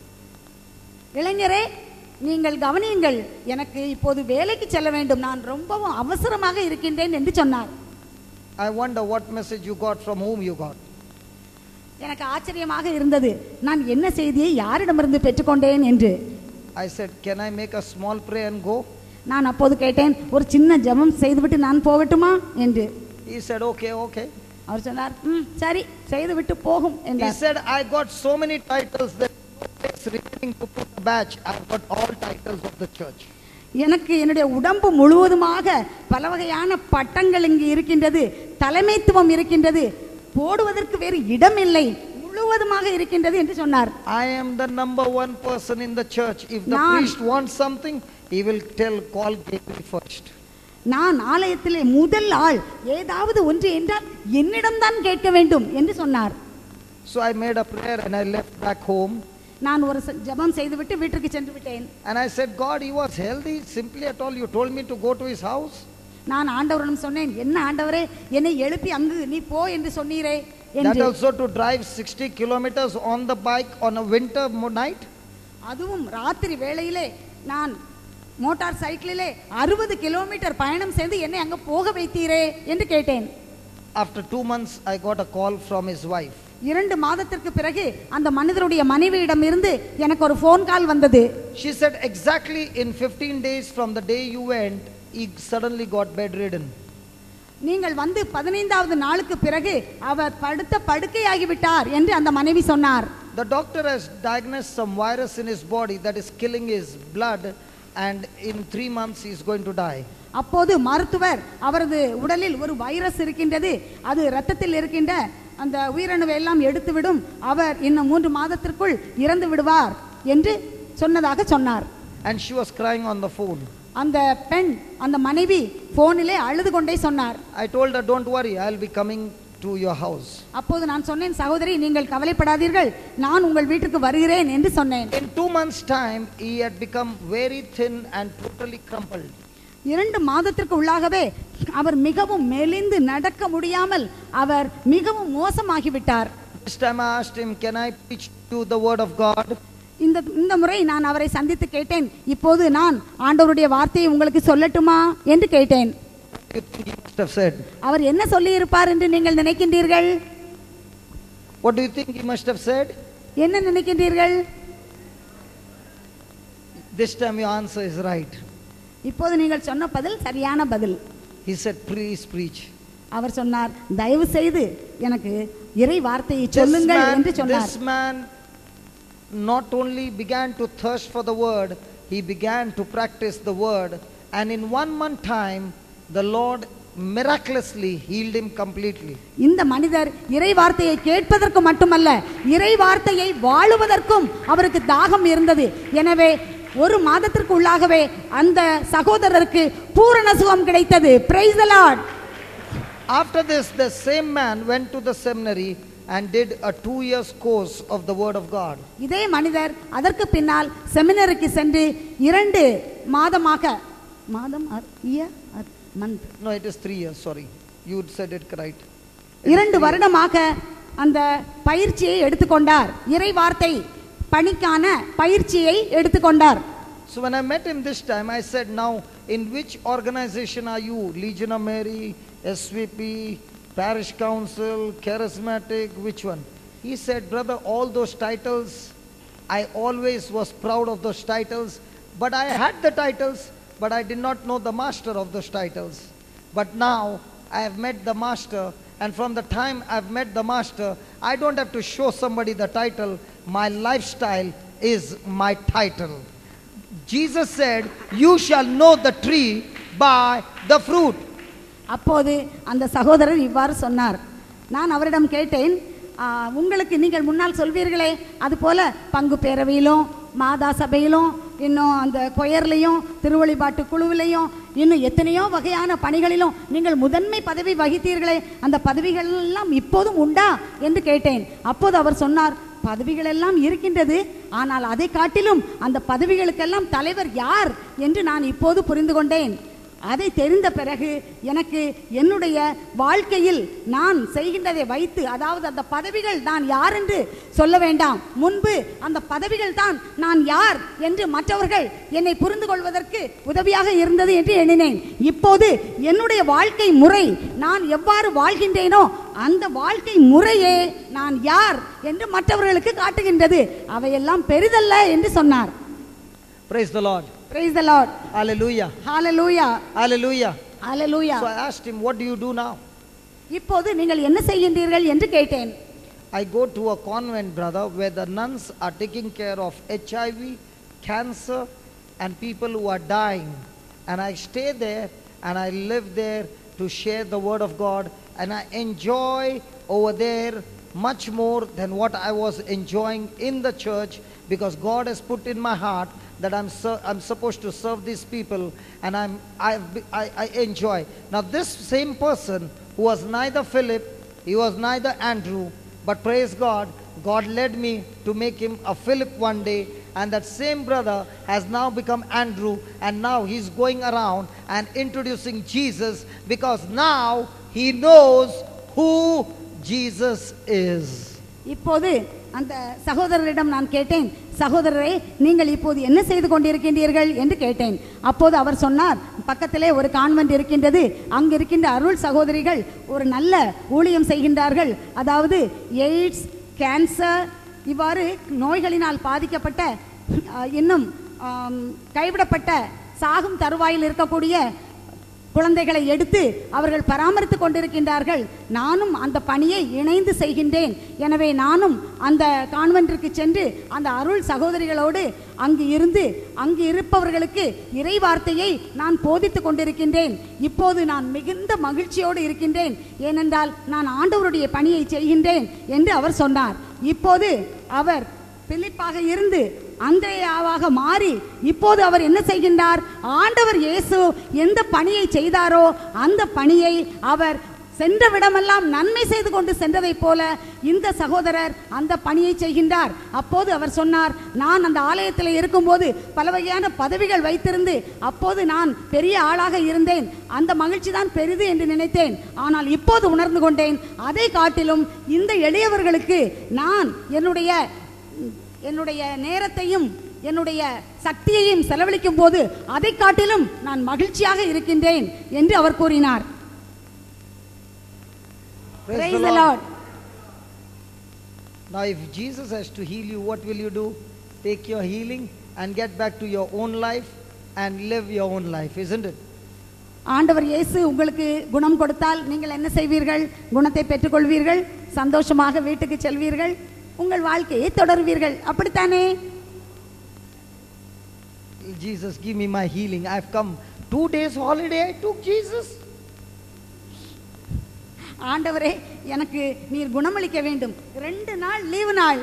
[SPEAKER 1] இளைஞரே, நீங்கள் கவனியுங்கள், எனக்கு இப்போது வேலைக்கு செல்ல வேண்டும், நான் ரொம்பவும் அவசரமாக இருக்கின்றேன் என்று சொன்னார்.
[SPEAKER 2] I wonder what message you got, from whom you got.
[SPEAKER 1] எனக்கு ஆச்சரியமாக இருந்தது, நான் என்ன செய்தியை யாரிடமிருந்து பெற்றுக்கொண்டேன் என்று.
[SPEAKER 2] I said, can I make a small prayer and go?
[SPEAKER 1] நான் அப்போது கேட்டேன், ஒரு சின்ன ஜெபம் செய்துவிட்டு நான் போகட்டுமா என்று.
[SPEAKER 2] He said, okay, okay.
[SPEAKER 1] அவர் சொன்னார், சரி, செய்துவிட்டு போகும்
[SPEAKER 2] He
[SPEAKER 1] என்றார்.
[SPEAKER 2] said, I got so many titles that it's remaining to put a badge. I've got all titles of the church.
[SPEAKER 1] எனக்கு என்னுடைய உடம்பு முழுவதுமாக பல வகையான பட்டங்கள் இங்கு இருக்கின்றது, தலைமைத்துவம் இருக்கின்றது, போடுவதற்கு வேறு இடம் இல்லை, முழுவதுமாக இருக்கின்றது என்று சொன்னார்.
[SPEAKER 2] I am the number one person in the church. If the
[SPEAKER 1] நான்
[SPEAKER 2] priest wants something, he will call Gabriel first.
[SPEAKER 1] நான் ஆலயத்திலே முதல் ஆள், ஏதாவது ஒன்று என்றால் என்னிடம் தான் கேட்க வேண்டும் என்று சொன்னார்.
[SPEAKER 2] So I made a prayer and I left back home.
[SPEAKER 1] நான் ஒரு ஜெபம் செய்துவிட்டு வீட்டுக்கு சென்று விட்டேன்.
[SPEAKER 2] And I said, God, he was healthy, simply at all. You told me to go to his house.
[SPEAKER 1] நான் ஆண்டவரிடம் சொன்னேன், என்ன ஆண்டவரே, என்னை எழுப்பி அங்கு நீ போ என்று சொன்னீரே
[SPEAKER 2] That
[SPEAKER 1] என்று.
[SPEAKER 2] also to drive 60 kilometers on the bike on a winter night.
[SPEAKER 1] அதுவும் ராத்திரி வேளையிலே நான் மோட்டார் சைக்கிளிலே 60 கிலோமீட்டர் பயணம் செய்து என்னை அங்க போக வைத்தீரே என்று கேட்டேன்.
[SPEAKER 2] After 2 months, I got a call from his wife.
[SPEAKER 1] 2 மாதத்திற்கு பிறகு அந்த மனிதருடைய மனைவியிடம் இருந்து எனக்கு ஒரு ஃபோன் கால் வந்தது.
[SPEAKER 2] She said, exactly in 15 days from the day you went, he suddenly got bedridden.
[SPEAKER 1] நீங்கள் வந்து 15வது நாளுக்கு பிறகு அவர் படுத்த படுக்கையாகிவிட்டார் என்று அந்த மனைவி சொன்னார்.
[SPEAKER 2] The doctor has diagnosed some virus in his body that is killing his blood, and in 3 months he is going to die.
[SPEAKER 1] அப்போது மருத்துவர் அவரது உடலில் ஒரு வைரஸ் இருக்கின்றது, அது இரத்தத்தில் இருக்கின்ற அந்த உயிரணுவை எல்லாம் எடுத்துவிடும், அவர் இன்னும் 3 மாதத்திற்குள் இறந்து விடுவார் என்று சொன்னதாக சொன்னார்.
[SPEAKER 2] And she was crying on the phone.
[SPEAKER 1] அந்த பெண், அந்த மனைவி போனிலே அழுது கொண்டே சொன்னார்.
[SPEAKER 2] I told her, don't worry, I'll be coming to your house.
[SPEAKER 1] அப்போது நான் சொன்னேன், சகோதரி நீங்கள் கவலைப்படாதீர்கள், நான் உங்கள் வீட்டுக்கு வருகிறேன் என்று சொன்னேன்.
[SPEAKER 2] In 2 months time, he had become very thin and totally crumpled.
[SPEAKER 1] 2 மாதத்திற்கு உள்ளாகவே அவர் மிகவும் மெலிந்து நடக்க முடியாமல் அவர் மிகவும் மோசமாகிவிட்டார்.
[SPEAKER 2] This time I asked him, can I preach to the word of God?
[SPEAKER 1] இந்த முறை நான் அவரை சந்தித்து கேட்டேன், இப்போது நான் ஆண்டவருடைய வார்த்தையை உங்களுக்கு சொல்லட்டுமா என்று கேட்டேன்.
[SPEAKER 2] You think he must have said?
[SPEAKER 1] அவர் என்ன சொல்லி இருப்பார் என்று நீங்கள் நினைக்கின்றீர்கள்?
[SPEAKER 2] What do you think he must have said?
[SPEAKER 1] என்ன நினைக்கின்றீர்கள்?
[SPEAKER 2] This time your answer is right.
[SPEAKER 1] இப்போது நீங்கள் சொன்ன பதில் சரியான பதில்.
[SPEAKER 2] He said, please preach.
[SPEAKER 1] அவர் சொன்னார், தயவு செய்து எனக்கு இறை வார்த்தையை சொல்லுங்கள் என்று சொன்னார்.
[SPEAKER 2] This man not only began to thirst for the word, he began to practice the word, and in 1 month time the Lord miraculously healed him completely.
[SPEAKER 1] இந்த மனிதர் இறை வார்த்தையை கேட்பதற்கு மட்டுமல்ல, இறை வார்த்தையை வாழுவதற்கும் அவருக்கு தாகம் இருந்தது. எனவே 1 மாதத்திற்கு உள்ளாகவே அந்த சகோதரருக்கு பூரண சுகம் கிடைத்தது. Praise the Lord.
[SPEAKER 2] After this, the same man went to the seminary and did a 2 years course of the word of God.
[SPEAKER 1] இதே மனிதர் அதற்கு பின்னால் செமினருக்கு சென்று 2 மாதமாக month
[SPEAKER 2] No, it is 3 years, sorry. You said it right.
[SPEAKER 1] 2 வருடமாக அந்த பயிற்சியை எடுத்துக்கொண்டார். இறை வார்த்தை பணிக்கான பயிற்சியை எடுத்துக்கொண்டார்.
[SPEAKER 2] So when I met him this time, I said, now in which organization are you? Legion of Mary, SVP, Parish Council, Charismatic, which one? He said, brother, all those titles, I always was proud of those titles, but I had the titles, but I did not know the master of those titles. But now I have met the master And from the time I've met the master, I don't have to show somebody the title. My lifestyle is my title. Jesus said, you shall know the tree by the fruit.
[SPEAKER 1] அப்போது அந்த சகோதரர் இவ்வாறு சொன்னார். நான் அவரிடம் கேட்டேன், உங்களுக்கு நீங்கள் முன்னால் சொல்வீர்களே அதுபோல பங்கு பேரவையிலும் மாதா சபையிலும் இன்னும் அந்த கொயர்லையும் திருவழிபாட்டு குழுவிலையும் இன்னும் எத்தனையோ வகையான பணிகளிலும் நீங்கள் முதன்மை பதவி வகித்தீர்களே, அந்த பதவிகள் எல்லாம் இப்போதும் உண்டா என்று கேட்டேன். அப்போது அவர் சொன்னார், பதவிகள் எல்லாம் இருக்கின்றது, ஆனால் அதை காட்டிலும் அந்த பதவிகளுக்கெல்லாம் தலைவர் யார் என்று நான் இப்போது புரிந்து கொண்டேன். அதை தெரிந்த பிறகு எனக்கு என்னுடைய வாழ்க்கையில் நான் செய்கின்றதை வைத்து, அதாவது அந்த பதவிகள் நான் யார் என்று சொல்ல வேண்டாம், முன்பு அந்த பதவிகள் தான் நான் யார் என்று மற்றவர்கள் என்னை புரிந்து கொள்வதற்கு உதவியாக இருந்தது என்று எண்ணினேன். இப்போது என்னுடைய வாழ்க்கை முறை, நான் எவ்வாறு வாழ்கின்றேனோ அந்த வாழ்க்கை முறையே நான் யார் என்று மற்றவர்களுக்கு காட்டுகின்றது. அவையெல்லாம் பெரிதல்ல என்று சொன்னார்.
[SPEAKER 2] Praise the Lord.
[SPEAKER 1] Praise the Lord.
[SPEAKER 2] Hallelujah.
[SPEAKER 1] Hallelujah.
[SPEAKER 2] Hallelujah.
[SPEAKER 1] Hallelujah.
[SPEAKER 2] So I asked him, what do you do now?
[SPEAKER 1] இப்போது நீங்கள் என்ன செய்கின்றீர்கள் என்று கேட்டேன்.
[SPEAKER 2] I go to a convent, brother, where the nuns are taking care of HIV, cancer, and people who are dying. And I stay there and I live there to share the word of God, and I enjoy over there much more than what I was enjoying in the church, because God has put in my heart that I'm supposed to serve these people, and I enjoy. Now this same person who was neither Philip, he was neither Andrew, but praise God, God led me to make him a Philip one day, and that same brother has now become Andrew, and now he's going around and introducing Jesus, because now he knows who Jesus is.
[SPEAKER 1] இப்போது அந்த சகோதரரிடம் நான் கேட்டேன், சகோதரரே நீங்கள் இப்போது என்ன செய்து கொண்டிருக்கின்றீர்கள் என்று கேட்டேன். அப்போது அவர் சொன்னார், பக்கத்திலே ஒரு கான்வென்ட் இருக்கின்றது, அங்கு இருக்கின்ற அருள் சகோதரிகள் ஒரு நல்ல ஊழியம் செய்கின்றார்கள். அதாவது எய்ட்ஸ், கேன்சர் இவ்வாறு நோய்களினால் பாதிக்கப்பட்ட இன்னும் கைவிடப்பட்ட சாகும் தருவாயில் இருக்கக்கூடிய குழந்தைகளை எடுத்து அவர்கள் பராமரித்து கொண்டிருக்கின்றார்கள். நானும் அந்த பணியை இணைந்து செய்கின்றேன். எனவே நானும் அந்த கான்வென்ட்டிற்கு சென்று அந்த அருள் சகோதரிகளோடு அங்கு இருப்பவர்களுக்கு இறை வார்த்தையை நான் போதித்துக் கொண்டிருக்கின்றேன். இப்போது நான் மிகுந்த மகிழ்ச்சியோடு இருக்கின்றேன், ஏனென்றால் நான் ஆண்டவருடைய பணியை செய்கின்றேன் என்று அவர் சொன்னார். இப்போது அவர் பிலிப்பாக இருந்து அந்திரேயாவாக மாறி இப்போது அவர் என்ன செய்கின்றார்? ஆண்டவர் இயேசு எந்த பணியை செய்தாரோ அந்த பணியை அவர் சென்ற விடமெல்லாம் நன்மை செய்து கொண்டு சென்றதைப் போல இந்த சகோதரர் அந்த பணியை செய்கின்றார். அப்போது அவர் சொன்னார், நான் அந்த ஆலயத்தில் இருக்கும்போது பல வகையான பதவிகள் வைத்திருந்து அப்போது நான் பெரிய ஆளாக இருந்தேன், அந்த மகிழ்ச்சி தான் பெரிது என்று நினைத்தேன். ஆனால் இப்போது உணர்ந்து கொண்டேன், அதை காட்டிலும் இந்த எளியவர்களுக்கு நான் என்னுடைய நேரத்தையும் என்னுடைய சக்தியையும் செலவழிக்கும் போது அதை காட்டிலும் நான் மகிழ்ச்சியாக இருக்கின்றேன் என்று அவர் கூறினார். Praise the Lord.
[SPEAKER 2] Now if Jesus has to heal you, what will you do? Take your healing and get back to your own life and live your own life, isn't it?
[SPEAKER 1] ஆண்டவர் இயேசு உங்களுக்கு குணம் கொடுத்தால் நீங்கள் என்ன செய்வீர்கள்? குணத்தை பெற்றுக்கொள்வீர்கள், சந்தோஷமாக வீட்டுக்கு செல்வீர்கள், உங்கள் வாழ்க்கையை தொடர்வீர்கள், அப்படித்தானே?
[SPEAKER 2] Jesus, give me my healing. I've come 2 days holiday, I took Jesus.
[SPEAKER 1] ஆண்டவரே எனக்கு நீர் குணமளிக்க வேண்டும், 2 நாள் லீவு நாள்.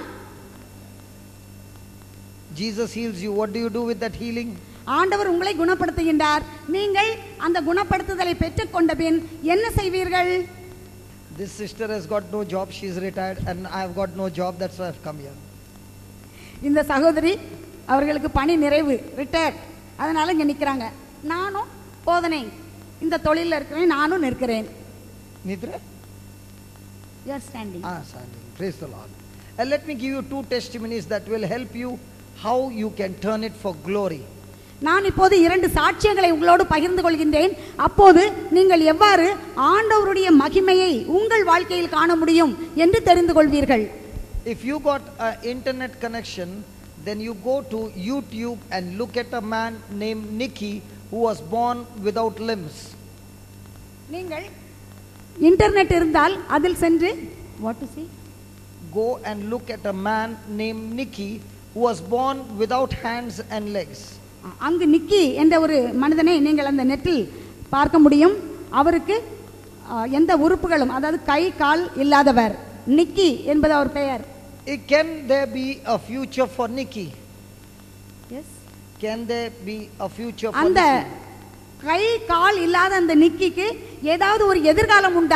[SPEAKER 2] Jesus heals you. What do you do with that healing?
[SPEAKER 1] ஆண்டவர் உங்களை குணப்படுத்துகின்றார். நீங்கள் அந்த குணப்படுத்துதலை பெற்றுக்கொண்ட பின் என்ன செய்வீர்கள்?
[SPEAKER 2] This sister has got no job, she is retired, and I have got no job, that's why I have come here.
[SPEAKER 1] இந்த சகோதரி அவர்களுக்கு பணி நிறைவு, ரிட்டையர், அதனால இங்க நிக்கிறாங்க. நானும் போதனை இந்த தொழிலில் இருக்கிறேன், நானும் நிற்கிறேன்.
[SPEAKER 2] Nidra?
[SPEAKER 1] You are standing.
[SPEAKER 2] Standing. Praise the Lord. And let me give you 2 testimonies that will help you how you can turn it for glory.
[SPEAKER 1] நான் இப்போது 2 சாட்சியங்களை உங்களோடு பகிர்ந்து கொள்கின்றேன். அப்போது நீங்கள் எவ்வாறு ஆண்டவருடைய மகிமையை உங்கள் வாழ்க்கையில் காண முடியும் என்று தெரிந்து கொள்வீர்கள்.
[SPEAKER 2] If you got an internet connection, then you go to YouTube and look at a man named Nicky who was born without limbs.
[SPEAKER 1] நீங்கள் இன்டர்நெட் இருந்தால் அதில் சென்று what to see
[SPEAKER 2] go and look at a man named Nicky who was born without hands and legs.
[SPEAKER 1] அங்கு நிக்கி என்ற ஒரு மனிதனை நீங்கள் அந்த நெட்டில் பார்க்க முடியும். அவருக்கு எந்த உறுப்புகளும், அதாவது கை கால் இல்லாதவர். நிக்கி என்பது அவர் பெயர்.
[SPEAKER 2] Can there be a future for Nicky?
[SPEAKER 1] Yes.
[SPEAKER 2] Can there be a future for
[SPEAKER 1] அந்த
[SPEAKER 2] Nicky?
[SPEAKER 1] கை கால் இல்லாத அந்த நிக்கிக்கு ஏதாவது ஒரு எதிர்காலம் உண்டா?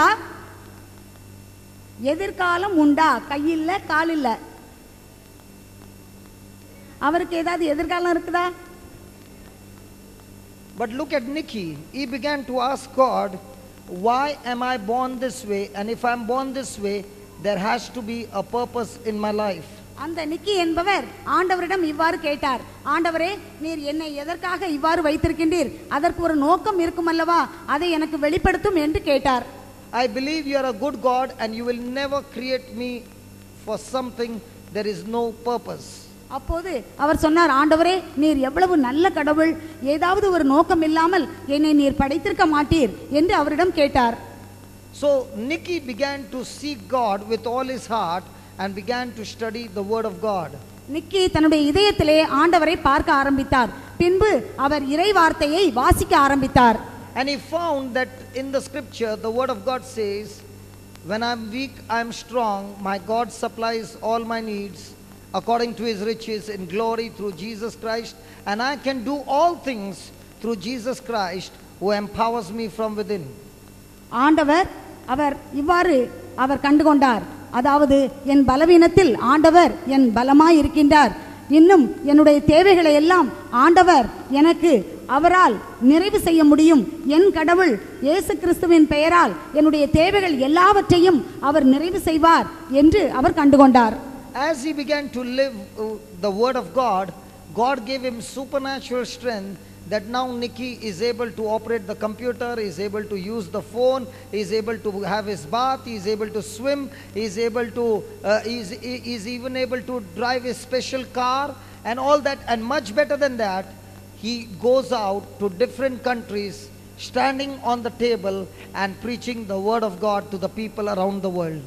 [SPEAKER 1] எதிர்காலம் உண்டா? கை இல்ல, கால் இல்ல, அவருக்கு ஏதாவது எதிர்காலம் இருக்குதா?
[SPEAKER 2] But look at Nicky. He began to ask God, why am I born this way? And if I'm born this way, there has to be a purpose in my life.
[SPEAKER 1] அந்த நிக்கி என்பவர் ஆண்டவரிடம் இவ்வாறு கேட்டார், ஆண்டவரே, நீர் என்னை எதற்காக இவ்வாறு வைத்திருக்கின்றீர்? அதற்கு ஒரு நோக்கம் இருக்கும் அல்லவா? அதை எனக்கு வெளிப்படுத்தும் என்று கேட்டார்.
[SPEAKER 2] I believe you are a good God and you will never create me for something there is no purpose.
[SPEAKER 1] அப்போது அவர் சொன்னார், ஆண்டவரே, நீர் எவ்வளவு நல்ல கடவுள், ஏதாவது ஒரு நோக்கம் இல்லாமல் என்னை நீர் படைத்திருக்க மாட்டீர் என்று அவரிடம் கேட்டார்.
[SPEAKER 2] So Nicky began to seek God with all his heart and began to study the word of God.
[SPEAKER 1] நிக்கி தன்னுடைய இதயத்திலே ஆண்டவரை பார்க்க ஆரம்பித்தார். பின்பு அவர் இறை வார்த்தையை வாசிக்க ஆரம்பித்தார்.
[SPEAKER 2] And he found that in the scripture the word of God says, when I'm weak I'm strong, my God supplies all my needs according to his riches in glory through Jesus Christ, and I can do all things through Jesus Christ who empowers me from within.
[SPEAKER 1] ஆண்டவர் அவர் இவ்வாறு அவர் கண்டுகொண்டார், அதாவது என் பலவீனத்தில் ஆண்டவர் என் பலமாய் இருக்கின்றார். இன்னும் என்னுடைய தேவைகளை எல்லாம் ஆண்டவர் எனக்கு அவரால் நிறைவு செய்ய முடியும். என் கடவுள் இயேசு கிறிஸ்துவின் பெயரால் என்னுடைய தேவைகள் எல்லாவற்றையும் அவர் நிறைவு செய்வார் என்று அவர் கண்டுகொண்டார்.
[SPEAKER 2] As he began to live the word of God, God gave him supernatural strength that now Nicky is able to operate the computer, is able to use the phone, is able to have his bath, he is able to swim, he is able to is even able to drive a special car and all that, and much better than that, he goes out to different countries standing on the table and preaching the word of God to the people around the world.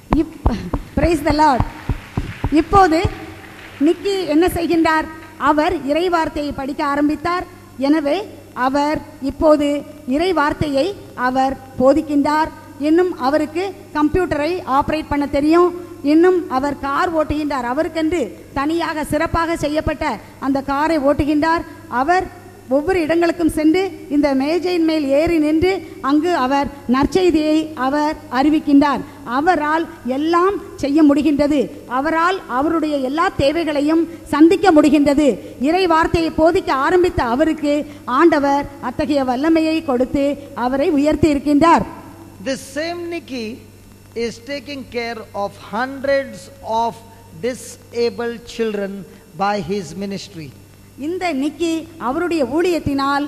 [SPEAKER 1] Praise the Lord. இப்போது நிக்கி என்ன செய்கின்றார்? அவர் இறை வார்த்தையை படிக்க ஆரம்பித்தார். எனவே அவர் இப்போது இறை வார்த்தையை அவர் போதிக்கின்றார். இன்னும் அவருக்கு கம்ப்யூட்டரை ஆபரேட் பண்ண தெரியும். இன்னும் அவர் கார் ஓட்டுகின்றார். அவருக்கென்று தனியாக சிறப்பாக செய்யப்பட்ட அந்த காரை ஓட்டுகின்றார். அவர் ஒவ்வொரு இடங்களுக்கும் சென்று இந்த மேஜையின் மேல் ஏறி நின்று அங்கு அவர் நற்செய்தியை அவர் அறிவிக்கின்றார். அவரால் எல்லாம் செய்ய முடிகின்றது. அவரால் அவருடைய எல்லா தேவைகளையும் சந்திக்க முடிகின்றது. இறை வார்த்தையை போதிக்க ஆரம்பித்த அவருக்கு ஆண்டவர் அத்தகைய வல்லமையை கொடுத்து அவரை உயர்த்தி இருக்கின்றார்.
[SPEAKER 2] This same Nicky is taking care of hundreds of disabled children by his ministry.
[SPEAKER 1] இந்த நிக்கி அவருடைய ஊழியத்தினால்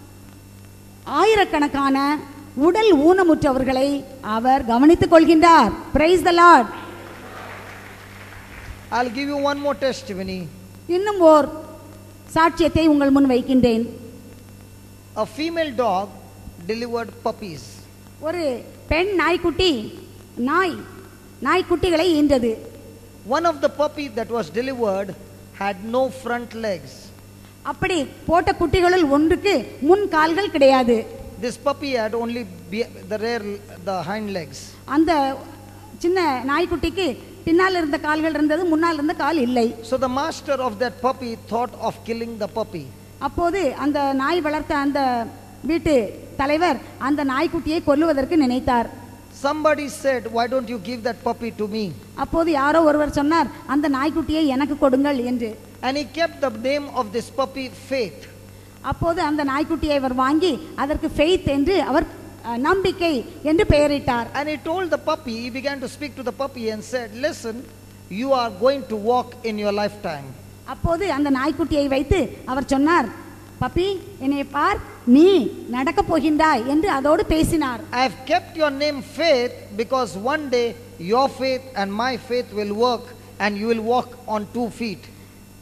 [SPEAKER 1] ஆயிரக்கணக்கான உடல் ஊனமுற்றவர்களை அவர் கவனித்துக் கொள்கின்றார். Praise the Lord.
[SPEAKER 2] I'll give you one more testimony.
[SPEAKER 1] இன்னும் ஓர் சாட்சியத்தை உங்கள் முன் வைக்கின்றேன்.
[SPEAKER 2] A female dog delivered puppies.
[SPEAKER 1] ஒரு பெண் நாய்க்குட்டி நாய்க்குட்டிகளை ஈன்றது.
[SPEAKER 2] One of the puppy that was delivered had no front legs.
[SPEAKER 1] அப்படி போட்ட குட்டிகளில் ஒன்றுக்கு முன் கால்கள் கிடையாது.
[SPEAKER 2] This puppy had only the hind legs.
[SPEAKER 1] அந்த சின்ன நாய்க்குட்டிக்கு பின்னால் இருந்த கால்கள் இருந்தது, முன்னால் இருந்த கால் இல்லை.
[SPEAKER 2] So the master of that puppy thought of killing the puppy.
[SPEAKER 1] அப்போது அந்த நாய் வளர்த்த அந்த வீட்டு தலைவர் அந்த நாய்க்குட்டியை கொல்லுவதற்கு நினைத்தார்.
[SPEAKER 2] Somebody said, why don't you give that puppy to me?
[SPEAKER 1] அப்போது யாரோ ஒருவர் சொன்னார், அந்த நாய்க்குட்டியை எனக்கு கொடுங்கள் என்று.
[SPEAKER 2] And he kept the name of this puppy Faith.
[SPEAKER 1] அப்போது அந்த நாய்க்குட்டியை அவர் வாங்கி அதற்கு ஃபெய்த் என்று அவர் நம்பிக்கை என்று பெயரிட்டார்.
[SPEAKER 2] And he told the puppy, he began to speak to the puppy and said, listen, you are going to walk in your lifetime.
[SPEAKER 1] அப்போது அந்த நாய்க்குட்டியை வைத்து அவர் சொன்னார், பப்பி, என்னை பார், நீ நடக்க போகின்றாய் என்று அதோடு பேசினார்.
[SPEAKER 2] I have kept your name Faith because one day your faith and my faith will work and you will walk on 2 feet.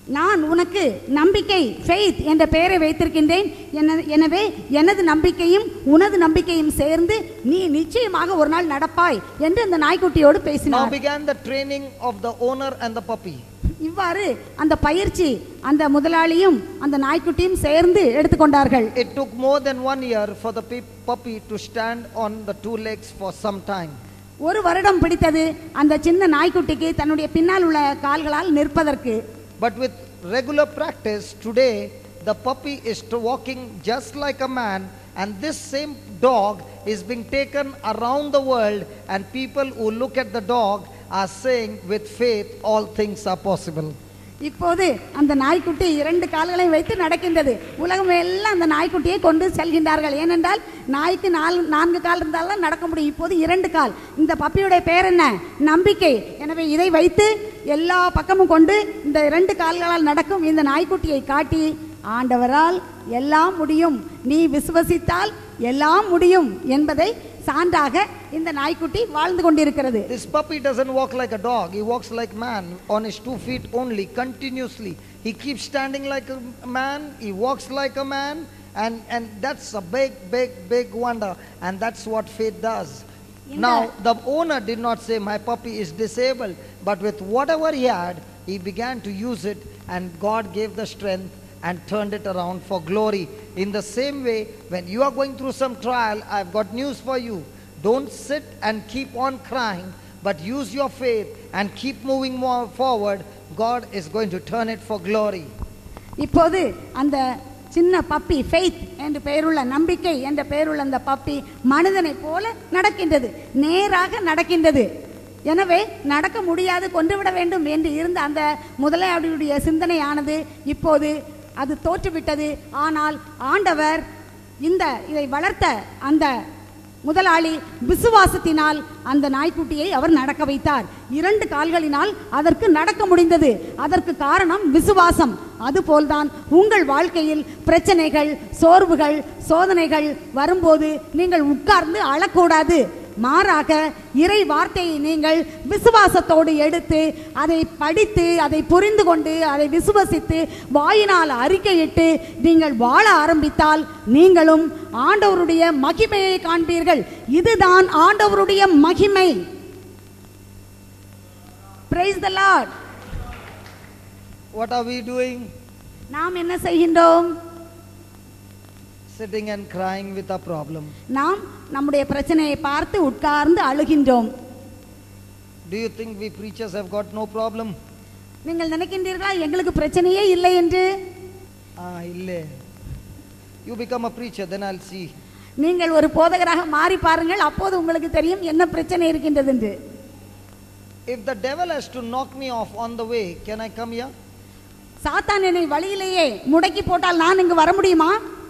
[SPEAKER 1] நான் உனக்கு நம்பிக்கை ஃபெய்த் என்ற பெயரை வைத்திருக்கின்றேன். எனவே எனது நம்பிக்கையும் உனது நம்பிக்கையும் சேர்ந்து நீ நிச்சயமாக ஒரு நாள் நடப்பாய் என்று அந்த நாய்க்குட்டியோடு
[SPEAKER 2] Now
[SPEAKER 1] பேசினார்.
[SPEAKER 2] began the training of the owner and the puppy.
[SPEAKER 1] இவ்வாறு அந்த பயிற்சி அந்த முதலாளியும் அந்த நாய்க்குட்டியும் சேர்ந்து எடுத்துக்கொண்டார்கள்.
[SPEAKER 2] It took more than 1 year for the puppy to stand on the 2 legs for some time.
[SPEAKER 1] ஒரு வருடம் பிடித்தது அந்த சின்ன நாய்க்குட்டிக்கு தன்னுடைய பின்னால் உள்ள கால்களால் நிற்பதற்கு.
[SPEAKER 2] But with regular practice, today the puppy is walking just like a man, and this same dog is being taken around the world, and people who look at the dog are saying with faith all things are possible.
[SPEAKER 1] இப்போது அந்த நாய்க்குட்டி 2 கால்களையும் வைத்து நடக்கின்றது. உலகம் எல்லாம் அந்த நாய்க்குட்டியை கொண்டு செல்கின்றார்கள். ஏனென்றால் நாய்க்கு 4 கால் இருந்தாலும் நடக்க முடியும். இப்போது 2 கால். இந்த பப்பியுடைய பெயர் என்ன? நம்பிக்கை. எனவே இதை வைத்து எல்லா பக்கமும் கொண்டு இந்த 2 கால்களால் நடக்கும் இந்த நாய்க்குட்டியை காட்டி, ஆண்டவரால் எல்லாம் முடியும், நீ விசுவசித்தால் எல்லாம் முடியும் என்பதை சான்றாக இந்த நாய்க்குட்டி வாழ்ந்து கொண்டிருக்கிறது.
[SPEAKER 2] This puppy doesn't walk like a dog. He walks like man on his 2 feet only, continuously. He keeps standing like a man. He walks like a man. And that's a big wonder. And that's what faith does. Now, the owner did not say, my puppy is disabled. But with whatever he had, he began to use it. And God gave the strength and turned it around for glory. In the same way, when you are going through some trial, I've got news for you. Don't sit and keep on crying, but use your faith and keep moving more forward. God is going to turn it for glory.
[SPEAKER 1] இப்போது அந்த சின்ன puppy faith என்ற பெயருள்ள நம்பிக்கை என்ற பெயருள்ள அந்த puppy மனிதனை போல நடக்கின்றது, நேராக நடக்கின்றது. எனவே நடக்க முடியாது, கொன்றுவிட வேண்டும் என்று இருந்த அந்த முதலாளியுடைய சிந்தனையானது இப்போது அது தோற்றுவிட்டது. ஆனால் ஆண்டவர் இதை வளர்த்த அந்த முதலாளி விசுவாசத்தினால் அந்த நாய்க்குட்டியை அவர் நடக்க வைத்தார். 2 கால்களினால் அதற்கு நடக்க முடிந்தது. அதற்கு காரணம் விசுவாசம். அதுபோல்தான் உங்கள் வாழ்க்கையில் பிரச்சனைகள், சோர்வுகள், சோதனைகள் வரும்போது நீங்கள் உட்கார்ந்து அழக்கூடாது. மாறாக இறை வார்த்தையை நீங்கள் விசுவாசத்தோடு எடுத்து அதை படித்து அதை புரிந்து கொண்டு அதை விசுவசித்து வாயினால் அறிக்கையிட்டு நீங்கள் வாழ ஆரம்பித்தால் நீங்களும் ஆண்டவருடைய மகிமையை காண்பீர்கள். இதுதான் ஆண்டவருடைய மகிமை. Praise the Lord.
[SPEAKER 2] What are we doing?
[SPEAKER 1] நாம் என்ன செய்கின்றோம்?
[SPEAKER 2] Sitting and crying with a problem.
[SPEAKER 1] நாம் நம்முடைய பிரச்சனையை பார்த்து உட்கார்ந்து அழுகின்றோம்.
[SPEAKER 2] Do you think we preachers have got no problem?
[SPEAKER 1] நீங்கள் நினைக்கின்றீர்களா எங்களுக்கு பிரச்சனையே இல்லை என்று?
[SPEAKER 2] இல்லை. You become a preacher, then I'll see.
[SPEAKER 1] நீங்கள் ஒரு போதகராக மாறி பாருங்கள், அப்போது உங்களுக்கு தெரியும் என்ன பிரச்சனை இருக்கின்றது என்று.
[SPEAKER 2] If the devil has to knock me off on the way, can I come here?
[SPEAKER 1] சாத்தான் என்னை வழியிலேயே முடக்கி போட்டால் நான் இங்கு வர முடியுமா?